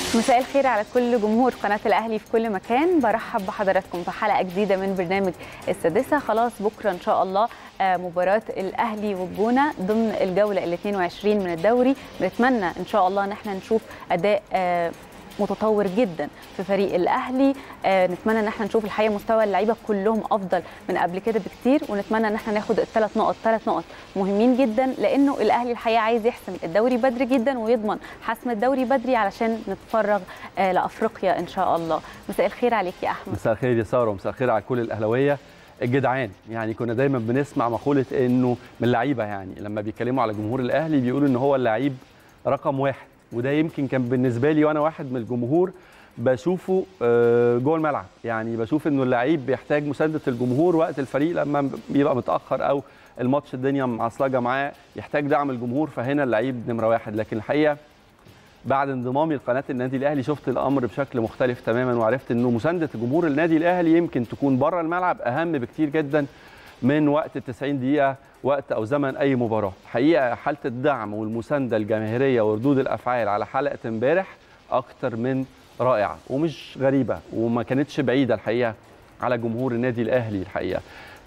مساء الخير على كل جمهور قناة الأهلي في كل مكان. برحب بحضراتكم في حلقة جديدة من برنامج السادسة. خلاص بكرة إن شاء الله مباراة الأهلي والجونة ضمن الجولة ال 22 من الدوري. بنتمنى إن شاء الله إن احنا نشوف أداء متطور جدا في فريق الاهلي. نتمنى ان احنا نشوف الحقيقه مستوى اللعيبه كلهم افضل من قبل كده بكتير، ونتمنى ان احنا ناخد الثلاث نقط مهمين جدا، لانه الاهلي الحقيقه عايز يحسم الدوري بدري جدا ويضمن حسم الدوري بدري علشان نتفرغ لافريقيا ان شاء الله. مساء الخير عليك يا احمد. مساء الخير يا ساره، ومساء الخير على كل الاهلاويه الجدعان. يعني كنا دايما بنسمع مقوله انه من اللعيبه، يعني لما بيتكلموا على جمهور الاهلي بيقولوا ان هو اللعيب رقم واحد، وده يمكن كان بالنسبه لي وانا واحد من الجمهور بشوفه جوه الملعب. يعني بشوف انه اللعيب بيحتاج مسانده الجمهور وقت الفريق لما بيبقى متاخر او الماتش الدنيا معصلجه معاه، يحتاج دعم الجمهور، فهنا اللعيب نمره واحد. لكن الحقيقه بعد انضمامي لقناه النادي الاهلي شفت الامر بشكل مختلف تماما، وعرفت انه مسانده جمهور النادي الاهلي يمكن تكون بره الملعب اهم بكتير جدا من وقت ال90 دقيقه وقت او زمن اي مباراه. الحقيقه حاله الدعم والمسانده الجماهيريه وردود الافعال على حلقه امبارح اكتر من رائعه ومش غريبه وما كانتش بعيده الحقيقه على جمهور النادي الاهلي. الحقيقه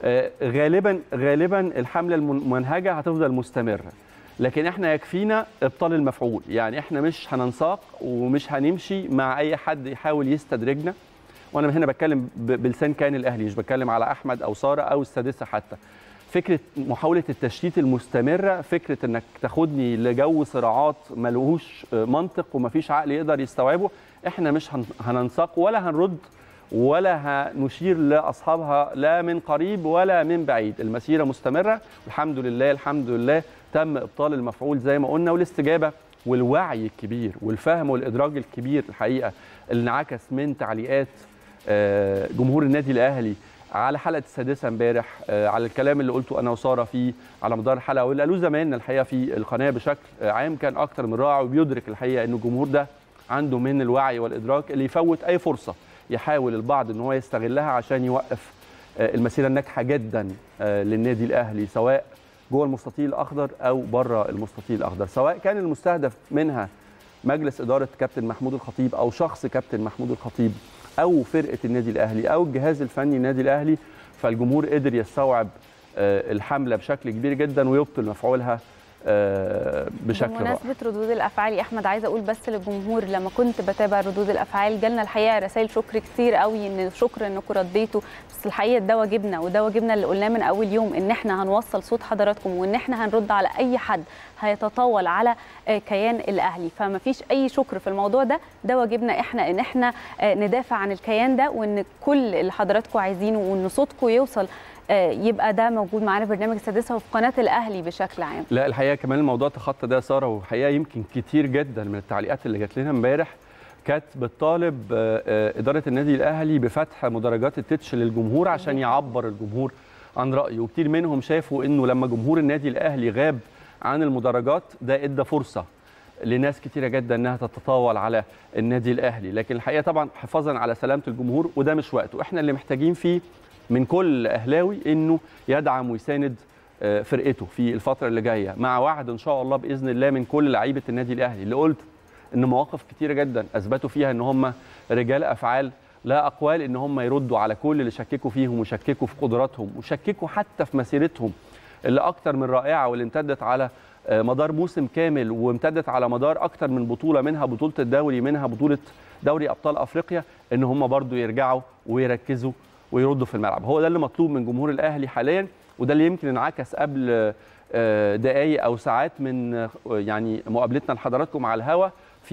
غالبا الحمله المنهجه هتفضل مستمره، لكن احنا يكفينا ابطال المفعول. يعني احنا مش هننساق ومش هنمشي مع اي حد يحاول يستدرجنا، وانا هنا بتكلم بلسان كيان الاهلي، مش بتكلم على احمد او ساره او السادسه حتى. فكره محاوله التشتيت المستمره، فكره انك تاخدني لجو صراعات ملهوش منطق ومفيش عقل يقدر يستوعبه، احنا مش هننساق ولا هنرد ولا هنشير لاصحابها لا من قريب ولا من بعيد. المسيره مستمره والحمد لله الحمد لله تم ابطال المفعول زي ما قلنا، والاستجابه والوعي الكبير والفهم والادراك الكبير الحقيقه اللي انعكس من تعليقات جمهور النادي الاهلي على حلقه السادسه امبارح، على الكلام اللي قلته انا وساره فيه على مدار الحلقه واللي قالوه زمايلنا الحقيقه في القناه بشكل عام، كان اكتر من رائع. وبيدرك الحقيقه ان الجمهور ده عنده من الوعي والادراك اللي يفوت اي فرصه يحاول البعض ان هو يستغلها عشان يوقف المسيره الناجحه جدا للنادي الاهلي، سواء جوه المستطيل الاخضر او بره المستطيل الاخضر، سواء كان المستهدف منها مجلس اداره كابتن محمود الخطيب او شخص كابتن محمود الخطيب او فرقه النادي الاهلي او الجهاز الفني النادي الاهلي. فالجمهور قدر يستوعب الحمله بشكل كبير جدا ويبطل مفعولها بشكل رائع. بمناسبه ردود الافعال يا احمد، عايزه اقول بس للجمهور، لما كنت بتابع ردود الافعال جالنا الحقيقه رسائل شكر كتير قوي، ان شكر انكم رديتوا، بس الحقيقه ده واجبنا وده واجبنا اللي قلناه من اول يوم، ان احنا هنوصل صوت حضراتكم وان احنا هنرد على اي حد هيتطاول على كيان الاهلي. فما فيش اي شكر في الموضوع ده واجبنا احنا، ان احنا ندافع عن الكيان ده، وان كل اللي حضراتكم عايزينه وان صوتكم يوصل يبقى ده موجود معانا في برنامج السادسه وفي قناه الاهلي بشكل عام. لا الحقيقه كمان الموضوع تخطى ده ساره، وحقيقه يمكن كتير جدا من التعليقات اللي جات لنا امبارح كانت بتطالب اداره النادي الاهلي بفتح مدرجات التتش للجمهور عشان يعبر الجمهور عن رايه، وكتير منهم شافوا انه لما جمهور النادي الاهلي غاب عن المدرجات ده ادى فرصه لناس كتيره جدا انها تتطاول على النادي الاهلي. لكن الحقيقه طبعا حفاظا على سلامه الجمهور وده مش وقته، احنا اللي محتاجين فيه من كل اهلاوي انه يدعم ويساند فرقته في الفتره اللي جايه، مع وعد ان شاء الله باذن الله من كل لعيبه النادي الاهلي اللي قلت ان مواقف كتيره جدا اثبتوا فيها ان هم رجال افعال لا اقوال، ان هم يردوا على كل اللي شككوا فيهم وشككوا في قدراتهم وشككوا حتى في مسيرتهم اللي اكتر من رائعه، واللي امتدت على مدار موسم كامل وامتدت على مدار اكتر من بطوله، منها بطوله الدوري منها بطوله دوري ابطال افريقيا، ان هم برضو يرجعوا ويركزوا ويردوا في الملعب. هو ده اللي مطلوب من جمهور الاهلي حاليا، وده اللي يمكن انعكس قبل دقائق او ساعات من يعني مقابلتنا لحضراتكم على الهوا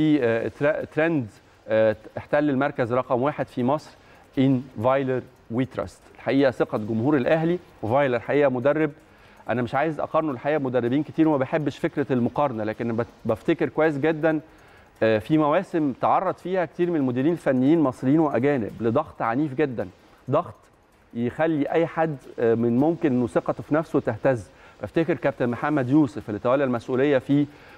في ترند احتل المركز رقم 1 في مصر ان فايلر وي تراست. الحقيقه ثقه جمهور الاهلي، وفايلر الحقيقه مدرب انا مش عايز اقارنه الحقيقه بمدربين كتير وما بحبش فكره المقارنه، لكن بفتكر كويس جدا في مواسم تعرض فيها كتير من المديرين الفنيين مصريين واجانب لضغط عنيف جدا، ضغط يخلي اي حد من ممكن انه ثقته في نفسه تهتز. بفتكر كابتن محمد يوسف اللي تولى المسؤوليه في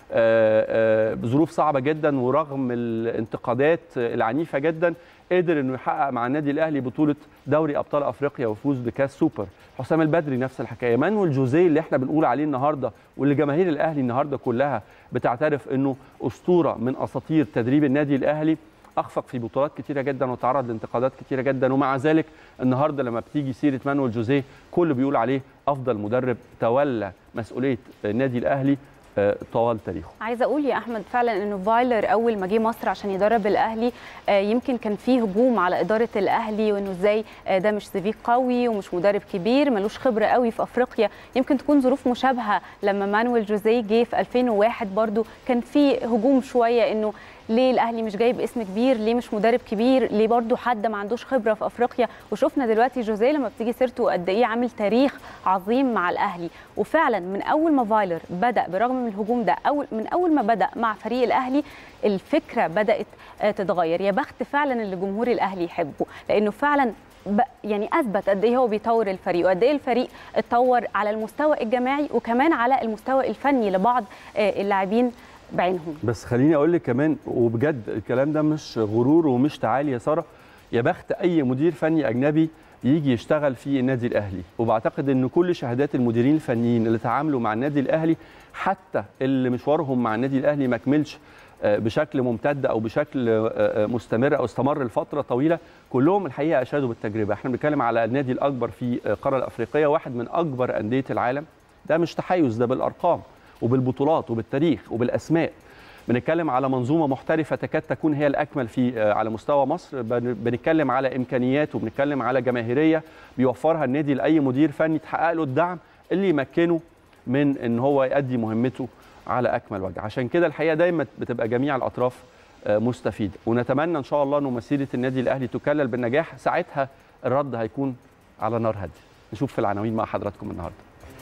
بظروف صعبه جدا ورغم الانتقادات العنيفه جدا قدر انه يحقق مع النادي الاهلي بطوله دوري ابطال افريقيا ويفوز بكاس سوبر. حسام البدري نفس الحكايه. مانويل جوزيه اللي احنا بنقول عليه النهارده واللي جماهير الاهلي النهارده كلها بتعترف انه اسطوره من اساطير تدريب النادي الاهلي، اخفق في بطولات كتيره جدا وتعرض لانتقادات كتيره جدا، ومع ذلك النهارده لما بتيجي سيره مانويل جوزيه كل بيقول عليه افضل مدرب تولى مسؤوليه النادي الاهلي طوال تاريخه. عايزه اقول يا احمد فعلا انه فايلر اول ما جه مصر عشان يدرب الاهلي يمكن كان فيه هجوم على اداره الاهلي وانه ازاي ده مش سي في قوي ومش مدرب كبير ملوش خبره قوي في افريقيا. يمكن تكون ظروف مشابهه لما مانويل جوزيه جه في 2001 برضو كان فيه هجوم شويه انه ليه الاهلي مش جايب اسم كبير، ليه مش مدرب كبير، ليه برضو حد ما عندوش خبره في افريقيا. وشفنا دلوقتي جوزيه لما بتيجي سيرته قد ايه عامل تاريخ عظيم مع الاهلي. وفعلا من اول ما فايلر بدا برغم من الهجوم ده من اول ما بدا مع فريق الاهلي الفكره بدات تتغير. يا بخت فعلا اللي جمهور الاهلي يحبه لانه فعلا يعني اثبت قد ايه هو بيطور الفريق وقد ايه الفريق اتطور على المستوى الجماعي وكمان على المستوى الفني لبعض اللاعبين بعينهم. بس خليني اقول لك كمان وبجد الكلام ده مش غرور ومش تعالي يا ساره، يا بخت اي مدير فني اجنبي يجي يشتغل في النادي الاهلي. وبعتقد ان كل شهادات المديرين الفنيين اللي تعاملوا مع النادي الاهلي حتى اللي مشوارهم مع النادي الاهلي ما كملش بشكل ممتد او بشكل مستمر او استمر لفتره طويله، كلهم الحقيقه اشادوا بالتجربه. احنا بنتكلم على النادي الاكبر في القاره الافريقيه، واحد من اكبر انديه العالم، ده مش تحيز، ده بالارقام وبالبطولات وبالتاريخ وبالاسماء. بنتكلم على منظومه محترفه تكاد تكون هي الاكمل في على مستوى مصر. بنتكلم على امكانيات وبنتكلم على جماهيريه بيوفرها النادي لاي مدير فني تحقق له الدعم اللي يمكنه من ان هو يؤدي مهمته على اكمل وجه. عشان كده الحقيقه دايما بتبقى جميع الاطراف مستفيده، ونتمنى ان شاء الله انه مسيره النادي الاهلي تكلل بالنجاح. ساعتها الرد هيكون على نار هاديه. نشوف في العناوين مع حضراتكم النهارده.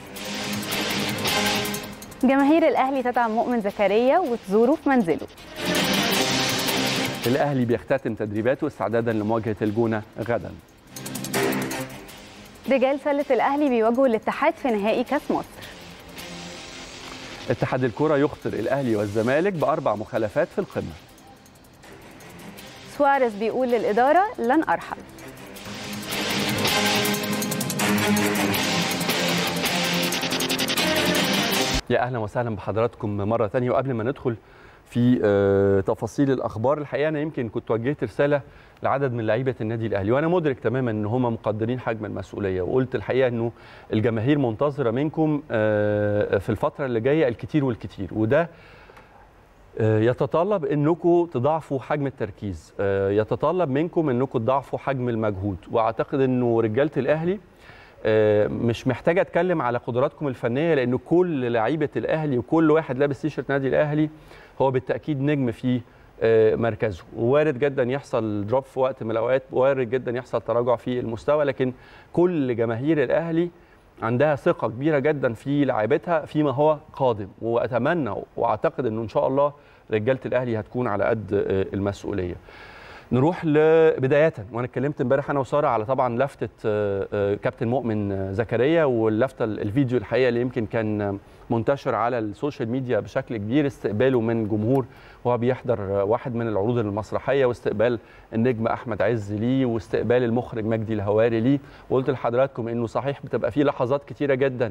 جماهير الاهلي تدعم مؤمن زكريا وتزوره في منزله. الاهلي بيختتم تدريباته استعدادا لمواجهه الجونه غدا. رجال سله الاهلي بيواجهوا الاتحاد في نهائي كاس مصر. اتحاد الكره يخطر الاهلي والزمالك ب4 مخالفات في القمه. سواريز بيقول للاداره لن ارحل. يا اهلا وسهلا بحضراتكم مره ثانيه. وقبل ما ندخل في تفاصيل الاخبار، الحقيقه انا يمكن كنت وجهت رساله لعدد من لعيبه النادي الاهلي، وانا مدرك تماما ان هم مقدرين حجم المسؤوليه، وقلت الحقيقه انه الجماهير منتظره منكم في الفتره اللي جايه الكثير والكثير، وده يتطلب انكم تضاعفوا حجم التركيز، يتطلب منكم انكم تضاعفوا حجم المجهود. واعتقد انه رجاله الاهلي مش محتاجه اتكلم على قدراتكم الفنيه، لان كل لعيبه الاهلي وكل واحد لابس تيشيرت نادي الاهلي هو بالتاكيد نجم في مركزه. وارد جدا يحصل دروب في وقت من الاوقات، وارد جدا يحصل تراجع في المستوى، لكن كل جماهير الاهلي عندها ثقه كبيره جدا في لاعبتها فيما هو قادم. واتمنى واعتقد انه ان شاء الله رجاله الاهلي هتكون على قد المسؤوليه. نروح بدايه، وانا اتكلمت امبارح انا وساره على طبعا لفته كابتن مؤمن زكريا، واللفته الفيديو الحقيقه اللي يمكن كان منتشر على السوشيال ميديا بشكل كبير، استقباله من جمهور وهو بيحضر واحد من العروض المسرحيه، واستقبال النجم احمد عز ليه، واستقبال المخرج مجدي الهواري ليه. وقلت لحضراتكم انه صحيح بتبقى فيه لحظات كتيره جدا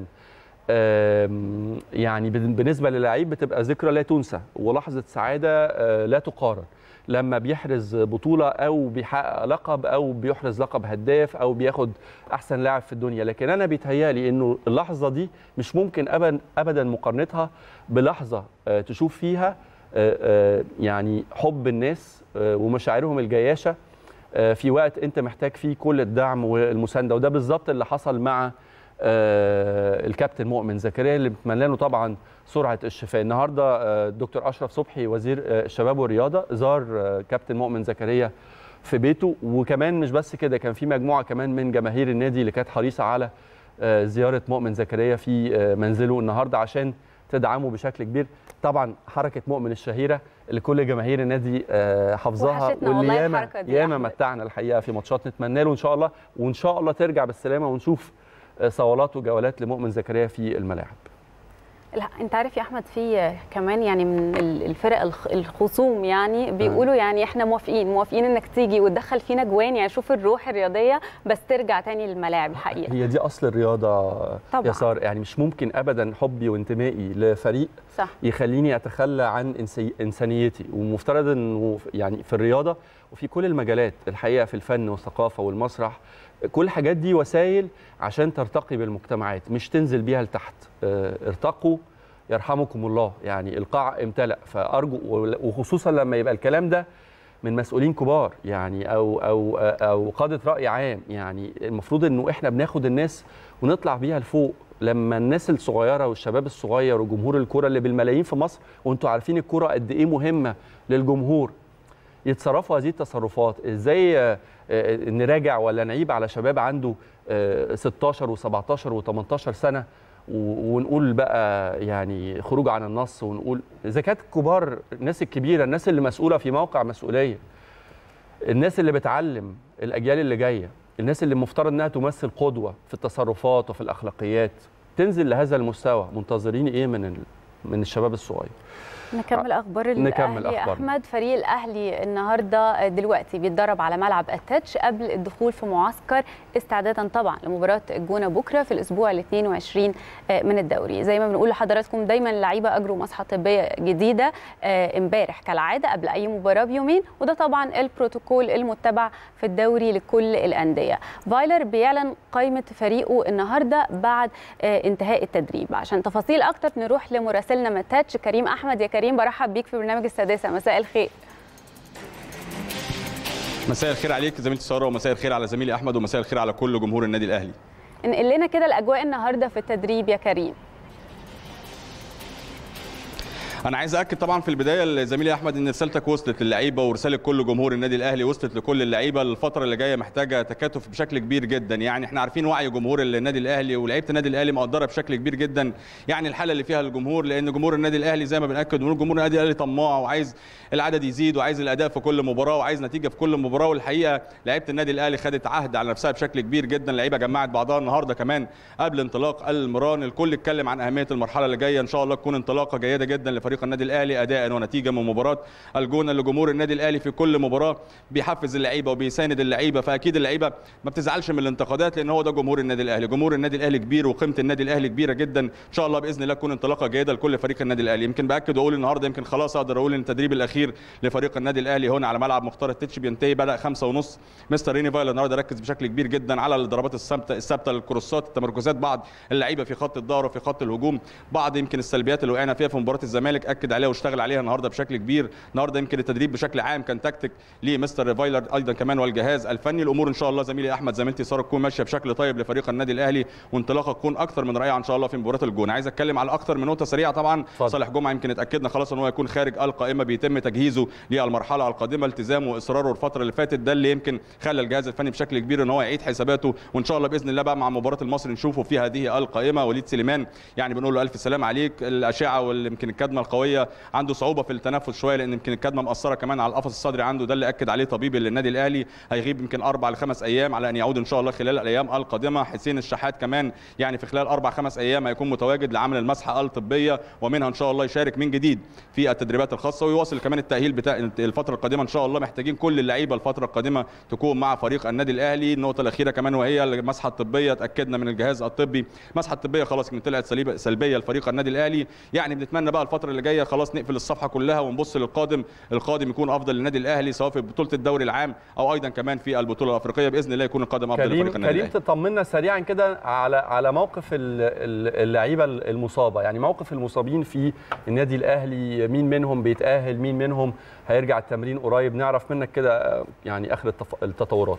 يعني بالنسبه للاعيب بتبقى ذكرى لا تنسى ولحظه سعاده لا تقارن، لما بيحرز بطوله او بيحقق لقب او بيحرز لقب هداف او بياخد احسن لاعب في الدنيا. لكن انا بيتهيالي انه اللحظه دي مش ممكن ابدا مقارنتها بلحظه تشوف فيها يعني حب الناس ومشاعرهم الجياشه في وقت انت محتاج فيه كل الدعم والمسانده. وده بالظبط اللي حصل مع الكابتن مؤمن زكريا اللي بتمنى له طبعا سرعه الشفاء. النهارده الدكتور اشرف صبحي وزير الشباب والرياضه زار كابتن مؤمن زكريا في بيته، وكمان مش بس كده، كان في مجموعه كمان من جماهير النادي اللي كانت حريصه على زياره مؤمن زكريا في منزله النهارده عشان تدعمه بشكل كبير. طبعا حركه مؤمن الشهيره اللي كل جماهير النادي حافظاها، واللي ياما متعنا الحقيقه في ماتشات. نتمنى له ان شاء الله وان شاء الله ترجع بالسلامه ونشوف صولات وجولات لمؤمن زكريا في الملاعب. لا انت عارف يا احمد، في كمان يعني من الفرق الخصوم يعني بيقولوا يعني احنا موافقين انك تيجي وتدخل فينا جوان، يعني شوف الروح الرياضيه بس ترجع تاني للملاعب. الحقيقه هي دي اصل الرياضه طبعا. يا ساره، يعني مش ممكن ابدا حبي وانتمائي لفريق صح. يخليني اتخلى عن انسانيتي، ومفترض انه يعني في الرياضه وفي كل المجالات الحقيقه، في الفن والثقافه والمسرح، كل الحاجات دي وسائل عشان ترتقي بالمجتمعات مش تنزل بيها لتحت. ارتقوا يرحمكم الله، يعني القاع امتلأ. فارجو، وخصوصا لما يبقى الكلام ده من مسؤولين كبار يعني او قاده راي عام، يعني المفروض انه احنا بناخد الناس ونطلع بيها لفوق. لما الناس الصغيره والشباب الصغير وجمهور الكره اللي بالملايين في مصر، وانتوا عارفين الكره قد ايه مهمه للجمهور، يتصرفوا هذه التصرفات ازاي؟ نراجع ولا نعيب على شباب عنده 16 و17 و18 سنه ونقول بقى يعني خروج عن النص، ونقول اذا كانت الكبار، الناس الكبيره، الناس اللي مسؤوله في موقع مسؤوليه، الناس اللي بتعلم الاجيال اللي جايه، الناس اللي مفترض انها تمثل قدوه في التصرفات وفي الاخلاقيات، تنزل لهذا المستوى، منتظرين ايه من الشباب الصغير؟ نكمل اخبار الاهلي يا احمد. فريق الاهلي النهارده دلوقتي بيتدرب على ملعب التتش قبل الدخول في معسكر استعدادا طبعا لمباراه الجونه بكره في الاسبوع ال 22 من الدوري. زي ما بنقول لحضراتكم دايما اللعيبه اجروا مصحه طبيه جديده امبارح كالعاده قبل اي مباراه بيومين، وده طبعا البروتوكول المتبع في الدوري لكل الانديه. فايلر بيعلن قائمه فريقه النهارده بعد انتهاء التدريب. عشان تفاصيل اكتر نروح لمراسلنا من التتش كريم احمد. يا كريم برحب بيك في برنامج السادسة، مساء الخير. مساء الخير عليك زميلتي ساره، ومساء الخير على زميلي احمد، ومساء الخير على كل جمهور النادي الاهلي. انقل لنا كده الاجواء النهارده في التدريب يا كريم. انا عايز اكد طبعا في البدايه لزميلي احمد ان رسالتك وصلت للعيبه، ورساله كل جمهور النادي الاهلي وصلت لكل اللعيبه. الفتره اللي جايه محتاجه تكاتف بشكل كبير جدا، يعني احنا عارفين وعي جمهور النادي الاهلي ولاعيبه النادي الاهلي مقدره بشكل كبير جدا يعني الحاله اللي فيها الجمهور، لان جمهور النادي الاهلي زي ما بناكد ونقول جمهور النادي الاهلي طماع وعايز العدد يزيد وعايز الاداء في كل مباراه وعايز نتيجه في كل مباراه. والحقيقه لعيبه النادي الاهلي خدت عهد على نفسها بشكل كبير جدا، اللعيبه جمعت بعضها النهارده كمان قبل انطلاق المران. الكل اتكلم عن اهميه المرحله اللي جايه، ان شاء الله تكون انطلاقه جيده جدا لفريق النادي الاهلي اداء ونتيجه من مباراه الجونه. لجمهور النادي الاهلي في كل مباراه بيحفز اللعيبه وبيساند اللعيبه، فاكيد اللعيبه ما بتزعلش من الانتقادات لان هو ده جمهور النادي الاهلي. جمهور النادي الاهلي كبير وقيمه النادي الاهلي كبيره جدا، ان شاء الله باذن الله تكون انطلاقه جيده لكل فريق النادي الاهلي. يمكن باكد واقول النهارده يمكن خلاص اقدر اقول ان التدريب الاخير لفريق النادي الاهلي هنا على ملعب مختار التتش بينتهي، بدا 5:30. مستر ريني فايلر النهارده ركز بشكل كبير جدا على الضربات الثابته، الكروسات، التمركزات، بعض اللعيبه في خط الظهر وفي خط الهجوم، بعض يمكن السلبيات اللي وقعنا فيها في مباراه الزمالك اكد عليها واشتغل عليها النهارده بشكل كبير. النهارده يمكن التدريب بشكل عام كان تكتيك لمستر فايلر ايضا كمان والجهاز الفني. الامور ان شاء الله زميلي احمد زميلتي ساره تكون ماشيه بشكل طيب لفريق النادي الاهلي، وانطلاقه تكون اكثر من رائعه ان شاء الله في مباراه الجونه. عايز اتكلم على اكثر من نقطه سريعه. طبعا صالح جمعه يمكن اتاكدنا خلاص ان هو يكون خارج القائمه، بيتم تجهيزه للمرحله القادمه. التزامه واصراره الفتره اللي فاتت ده اللي يمكن خلى الجهاز الفني بشكل كبير ان هو يعيد حساباته، وان شاء الله باذن الله بقى مع مباراه المصري نشوفه في هذه القائمه. وليد سليمان يعني بنقول له الف سلام عليك، الاشعه واليمكن الكدمه القويه عنده صعوبه في التنفس شويه لان يمكن الكدمه مأثره كمان على القفص الصدري عنده، ده اللي اكد عليه طبيب النادي الاهلي. هيغيب يمكن 4 ل 5 ايام على ان يعود ان شاء الله خلال الايام القادمه. حسين الشحات كمان يعني في خلال 4 5 ايام هيكون متواجد لعمل المسحه الطبيه، ومنها ان شاء الله يشارك من جديد في التدريبات الخاصه ويواصل كمان التاهيل بتاع الفتره القادمه. ان شاء الله محتاجين كل اللعيبه الفتره القادمه تكون مع فريق النادي الاهلي. النقطه الاخيره كمان وهي المسحه الطبيه، اتاكدنا من الجهاز الطبي المسحه الطبيه خلاص كانت طلعت سلبيه لفريق النادي الاهلي. يعني بنتمنى بقى الفتره اللي جايه خلاص نقفل الصفحه كلها ونبص للقادم، القادم يكون افضل للنادي الاهلي سواء في بطوله الدوري العام او ايضا كمان في البطوله الافريقيه. باذن الله يكون القادم افضل لفريق النادي الاهلي. كريم تطمنا سريعا كده على موقف اللعيبه المصابه، يعني موقف المصابين في النادي الاهلي، مين منهم بيتاهل، مين منهم هيرجع التمرين قريب، نعرف منك كده يعني اخر التطورات.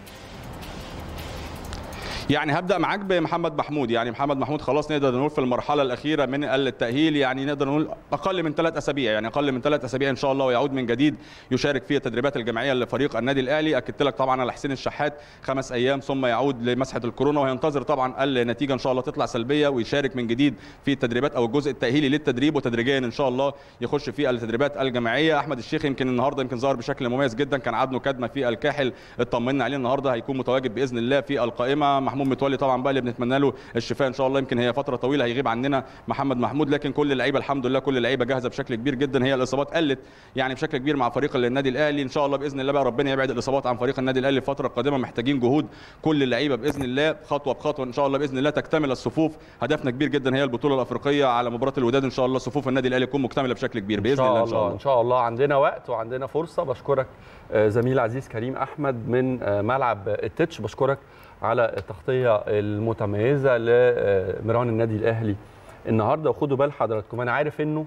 يعني هبدا معاك بمحمد محمود. يعني محمد محمود خلاص نقدر نقول في المرحله الاخيره من التاهيل، يعني نقدر نقول اقل من 3 اسابيع، يعني اقل من 3 اسابيع ان شاء الله ويعود من جديد يشارك في التدريبات الجماعيه لفريق النادي الاهلي. اكدت لك طبعا على حسين الشحات 5 ايام ثم يعود لمسحه الكورونا، وينتظر طبعا النتيجه ان شاء الله تطلع سلبيه ويشارك من جديد في التدريبات او الجزء التاهيلي للتدريب، وتدريجيا ان شاء الله يخش في التدريبات الجماعيه. احمد الشيخ يمكن النهارده يمكن ظهر بشكل مميز جدا، كان عنده كدمه في الكاحل، اطمنا عليه النهارده هيكون متواجد باذن الله في القائمه. محمود متولي طبعا بقى اللي بنتمنى له الشفاء ان شاء الله. يمكن هي فتره طويله هيغيب عننا محمد محمود، لكن كل اللعيبه الحمد لله كل اللعيبه جاهزه بشكل كبير جدا. هي الاصابات قلت يعني بشكل كبير مع فريق النادي الاهلي. ان شاء الله باذن الله بقى ربنا يبعد الاصابات عن فريق النادي الاهلي الفتره القادمه. محتاجين جهود كل اللعيبه باذن الله، خطوه بخطوه ان شاء الله باذن الله تكتمل الصفوف. هدفنا كبير جدا هي البطوله الافريقيه على مباراه الوداد، ان شاء الله صفوف النادي الاهلي تكون مكتمله بشكل كبير باذن الله. ان شاء الله عندنا وقت وعندنا فرصه. بشكرك زميل عزيز كريم احمد من ملعب التتش، بشكرك على التغطيه المتميزه لمران النادي الاهلي النهارده. وخدوا بال حضراتكم، انا عارف انه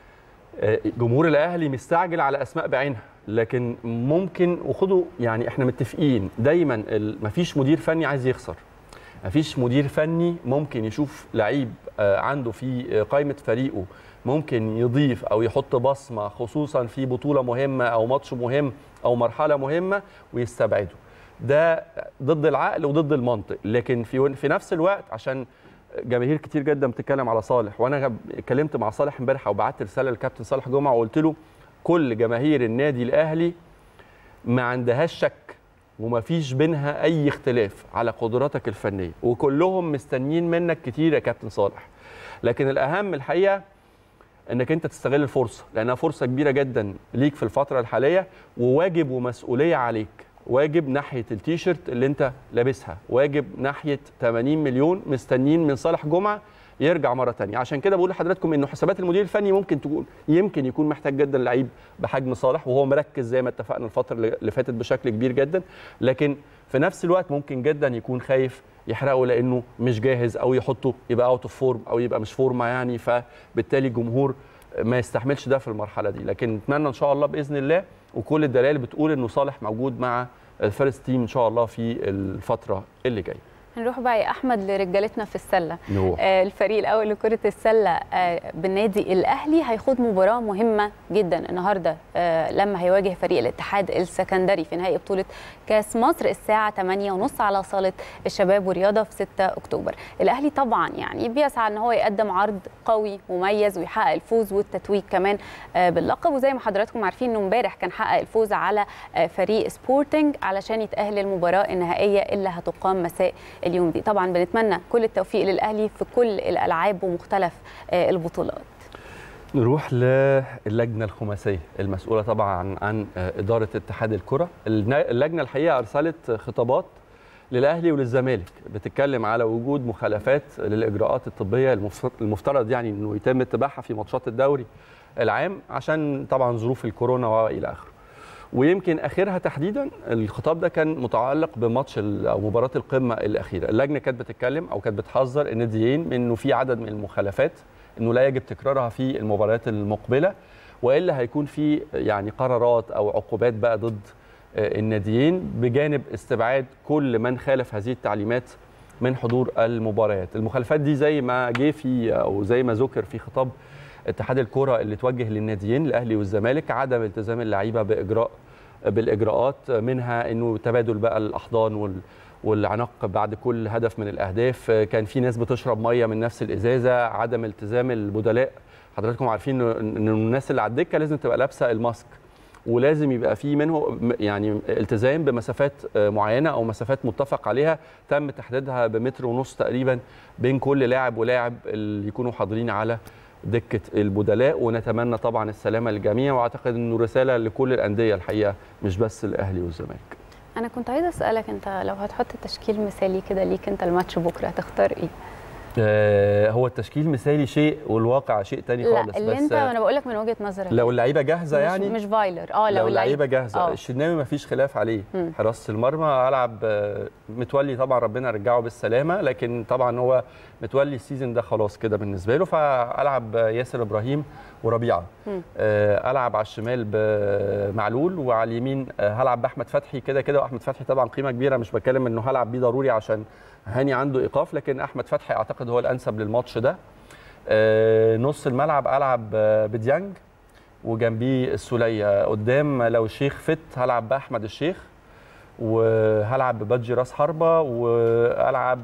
جمهور الاهلي مستعجل على اسماء بعينها، لكن ممكن وخدوا يعني احنا متفقين دايما مفيش مدير فني عايز يخسر، مفيش مدير فني ممكن يشوف لعيب عنده في قائمه فريقه ممكن يضيف او يحط بصمه خصوصا في بطوله مهمه او ماتش مهم او مرحله مهمه ويستبعده. ده ضد العقل وضد المنطق. لكن في نفس الوقت عشان جماهير كتير جدا بتتكلم على صالح، وانا اتكلمت مع صالح امبارح وبعت رساله للكابتن صالح جمعه وقلت له كل جماهير النادي الاهلي ما عندهاش شك وما فيش بينها اي اختلاف على قدراتك الفنيه، وكلهم مستنيين منك كتير يا كابتن صالح. لكن الاهم الحقيقه انك انت تستغل الفرصه، لانها فرصه كبيره جدا ليك في الفتره الحاليه، وواجب ومسؤوليه عليك. واجب ناحيه التيشيرت اللي انت لابسها، واجب ناحيه 80 مليون مستنيين من صالح جمعه يرجع مره ثانيه. عشان كده بقول لحضراتكم انه حسابات المدير الفني يمكن يكون محتاج جدا لعيب بحجم صالح، وهو مركز زي ما اتفقنا الفتره اللي فاتت بشكل كبير جدا، لكن في نفس الوقت ممكن جدا يكون خايف يحرقه لانه مش جاهز، او يحطه يبقى اوت اوف فورم او يبقى مش فورمه يعني، فبالتالي الجمهور ما يستحملش ده في المرحله دي. لكن نتمنى ان شاء الله باذن الله، وكل الدلائل بتقول انه صالح موجود مع الفيرست تيم ان شاء الله في الفتره اللي جايه. نروح بقى يا احمد لرجالتنا في السله. نروح. الفريق الاول لكره السله بالنادي الاهلي هيخوض مباراه مهمه جدا النهارده لما هيواجه فريق الاتحاد السكندري في نهائي بطوله كاس مصر الساعه 8:30 على صاله الشباب والرياضه في 6 اكتوبر. الاهلي طبعا يعني بيسعى ان هو يقدم عرض قوي مميز ويحقق الفوز والتتويج كمان باللقب، وزي ما حضراتكم عارفين انه امبارح كان حقق الفوز على فريق سبورتنج علشان يتاهل للمباراه النهائيه اللي هتقام مساء اليوم دي. طبعا بنتمنى كل التوفيق للاهلي في كل الالعاب ومختلف البطولات. نروح للجنه الخماسيه المسؤوله طبعا عن اداره اتحاد الكره. اللجنه الحقيقه ارسلت خطابات للاهلي وللزمالك بتتكلم على وجود مخالفات للاجراءات الطبيه المفترض يعني انه يتم اتباعها في ماتشات الدوري العام عشان طبعا ظروف الكورونا والى اخره. ويمكن اخرها تحديدا الخطاب ده كان متعلق بماتش او مباراه القمه الاخيره. اللجنه كانت بتتكلم او كانت بتحذر الناديين من انه في عدد من المخالفات انه لا يجب تكرارها في المباريات المقبله، والا هيكون في يعني قرارات او عقوبات بقى ضد الناديين بجانب استبعاد كل من خالف هذه التعليمات من حضور المباريات. المخالفات دي زي ما جه في او زي ما ذكر في خطاب اتحاد الكرة اللي توجه للناديين الاهلي والزمالك، عدم التزام اللعيبه بالاجراءات، منها انه تبادل بقى الاحضان والعناق بعد كل هدف من الاهداف، كان في ناس بتشرب ميه من نفس الازازه، عدم التزام البدلاء. حضراتكم عارفين ان الناس اللي على الدكه لازم تبقى لابسه الماسك، ولازم يبقى في منه يعني التزام بمسافات معينه او مسافات متفق عليها تم تحديدها بمتر ونص تقريبا بين كل لاعب ولاعب اللي يكونوا حاضرين على دكه البدلاء. ونتمنى طبعا السلامه للجميع، واعتقد انه رساله لكل الانديه الحقيقه مش بس الاهلي والزمالك. انا كنت عايزه اسالك، انت لو هتحط تشكيل مثالي كده ليك انت الماتش بكره هتختار ايه؟ هو التشكيل مثالي شيء والواقع شيء تاني خالص. لا اللي انت انا بقول لك من وجهه نظرك لو اللعيبه جاهزه يعني مش فايلر. لو اللعيبه جاهزه الشناوي ما فيش خلاف عليه. حراسه المرمى العب متولي طبعا ربنا يرجعه بالسلامه، لكن طبعا هو متولي السيزون ده خلاص كده بالنسبه له، فالعب ياسر ابراهيم وربيعه. العب على الشمال بمعلول، وعلى اليمين هلعب باحمد فتحي كده كده، واحمد فتحي طبعا قيمه كبيره، مش بتكلم انه هلعب بيه ضروري عشان هاني عنده ايقاف، لكن احمد فتحي اعتقد هو الانسب للماتش ده. نص الملعب العب بديانج وجنبيه السوليه، قدام لو الشيخ فت هلعب باحمد الشيخ، وهلعب ببادجي راس حربه، والعب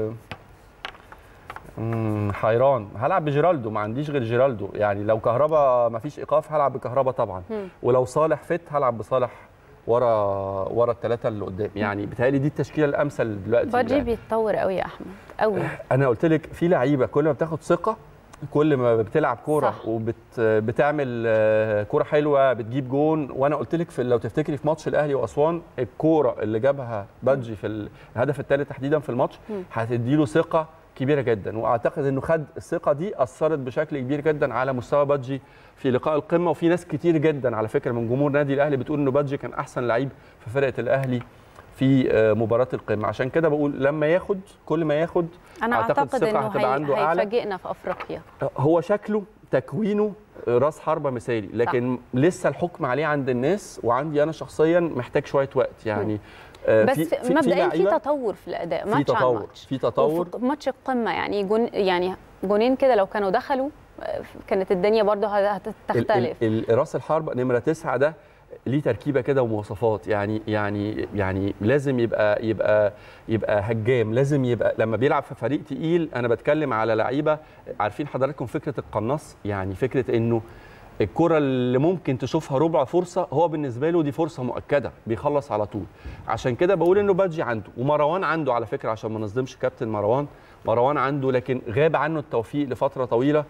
حيران هلعب بجيرالدو، ما عنديش غير جيرالدو يعني. لو كهربا ما فيش ايقاف هلعب بكهربا طبعا، ولو صالح فت هلعب بصالح ورا الثلاثه اللي قدام. يعني بيتهيألي دي التشكيله الامثل دلوقتي. بادجي بيتطور قوي يا احمد قوي. انا قلت لك في لعيبه كل ما بتاخد ثقه كل ما بتلعب كوره وبتعمل كوره حلوه بتجيب جون. وانا قلت لك لو تفتكري في ماتش الاهلي واسوان الكوره اللي جابها بادجي في الهدف الثالث تحديدا في الماتش هتدي له ثقه كبيره جدا. واعتقد انه خد الثقه دي اثرت بشكل كبير جدا على مستوى بادجي في لقاء القمه. وفي ناس كتير جدا على فكره من جمهور نادي الاهلي بتقول انه بادجي كان احسن لعيب في فرقه الاهلي في مباراه القمه. عشان كده بقول لما ياخد كل ما ياخد انا اعتقد انه هيفاجئنا في افريقيا. هو شكله تكوينه راس حربه مثالي، لكن صح. لسه الحكم عليه عند الناس وعندي انا شخصيا محتاج شويه وقت يعني. بس في مبدئيا في تطور في الاداء، ماتش عن ماتش في تطور في ماتش القمه. يعني جونين كده لو كانوا دخلوا كانت الدنيا برضه هتختلف. راس الحربه نمره 9 ده ليه تركيبه كده ومواصفات. يعني لازم يبقى هجام، لازم يبقى لما بيلعب في فريق تقيل. انا بتكلم على لعيبه عارفين حضراتكم فكره القناص، يعني فكره انه الكره اللي ممكن تشوفها ربع فرصه هو بالنسبه له دي فرصه مؤكده بيخلص على طول. عشان كده بقول انه بادجي عنده ومروان عنده على فكره، عشان ما نظلمش كابتن مروان عنده، لكن غاب عنه التوفيق لفتره طويله.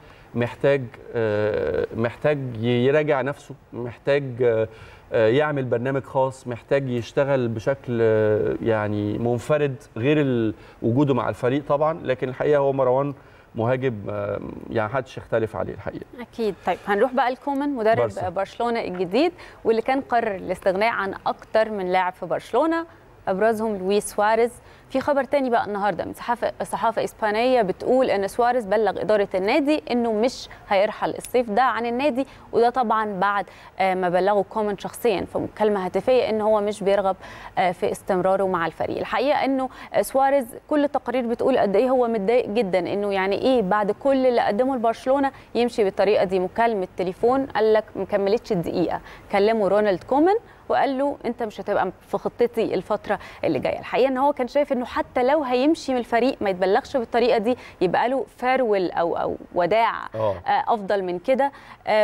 محتاج يراجع نفسه، محتاج يعمل برنامج خاص، محتاج يشتغل بشكل يعني منفرد غير وجوده مع الفريق طبعا. لكن الحقيقه هو مروان مهاجم يعني محدش يختلف عليه الحقيقه. اكيد. طيب هنروح بقى لكومان مدرب برشلونه الجديد واللي كان قرر الاستغناء عن اكتر من لاعب في برشلونه، ابرزهم لويس سواريز. في خبر تاني بقى النهارده من صحافه اسبانيه بتقول ان سواريز بلغ اداره النادي انه مش هيرحل الصيف ده عن النادي، وده طبعا بعد ما بلغه كومان شخصيا في مكالمه هاتفيه ان هو مش بيرغب في استمراره مع الفريق. الحقيقه انه سواريز كل التقارير بتقول قد ايه هو متضايق جدا انه يعني ايه بعد كل اللي قدمه لبرشلونه يمشي بالطريقه دي. مكالمه تليفون قال لك ما كملتش الدقيقه، كلمه رونالد كومان وقال له انت مش هتبقى في خطتي الفتره اللي جايه. الحقيقه ان هو كان شايف انه حتى لو هيمشي من الفريق ما يتبلغش بالطريقه دي، يبقى له فارول او وداع افضل من كده.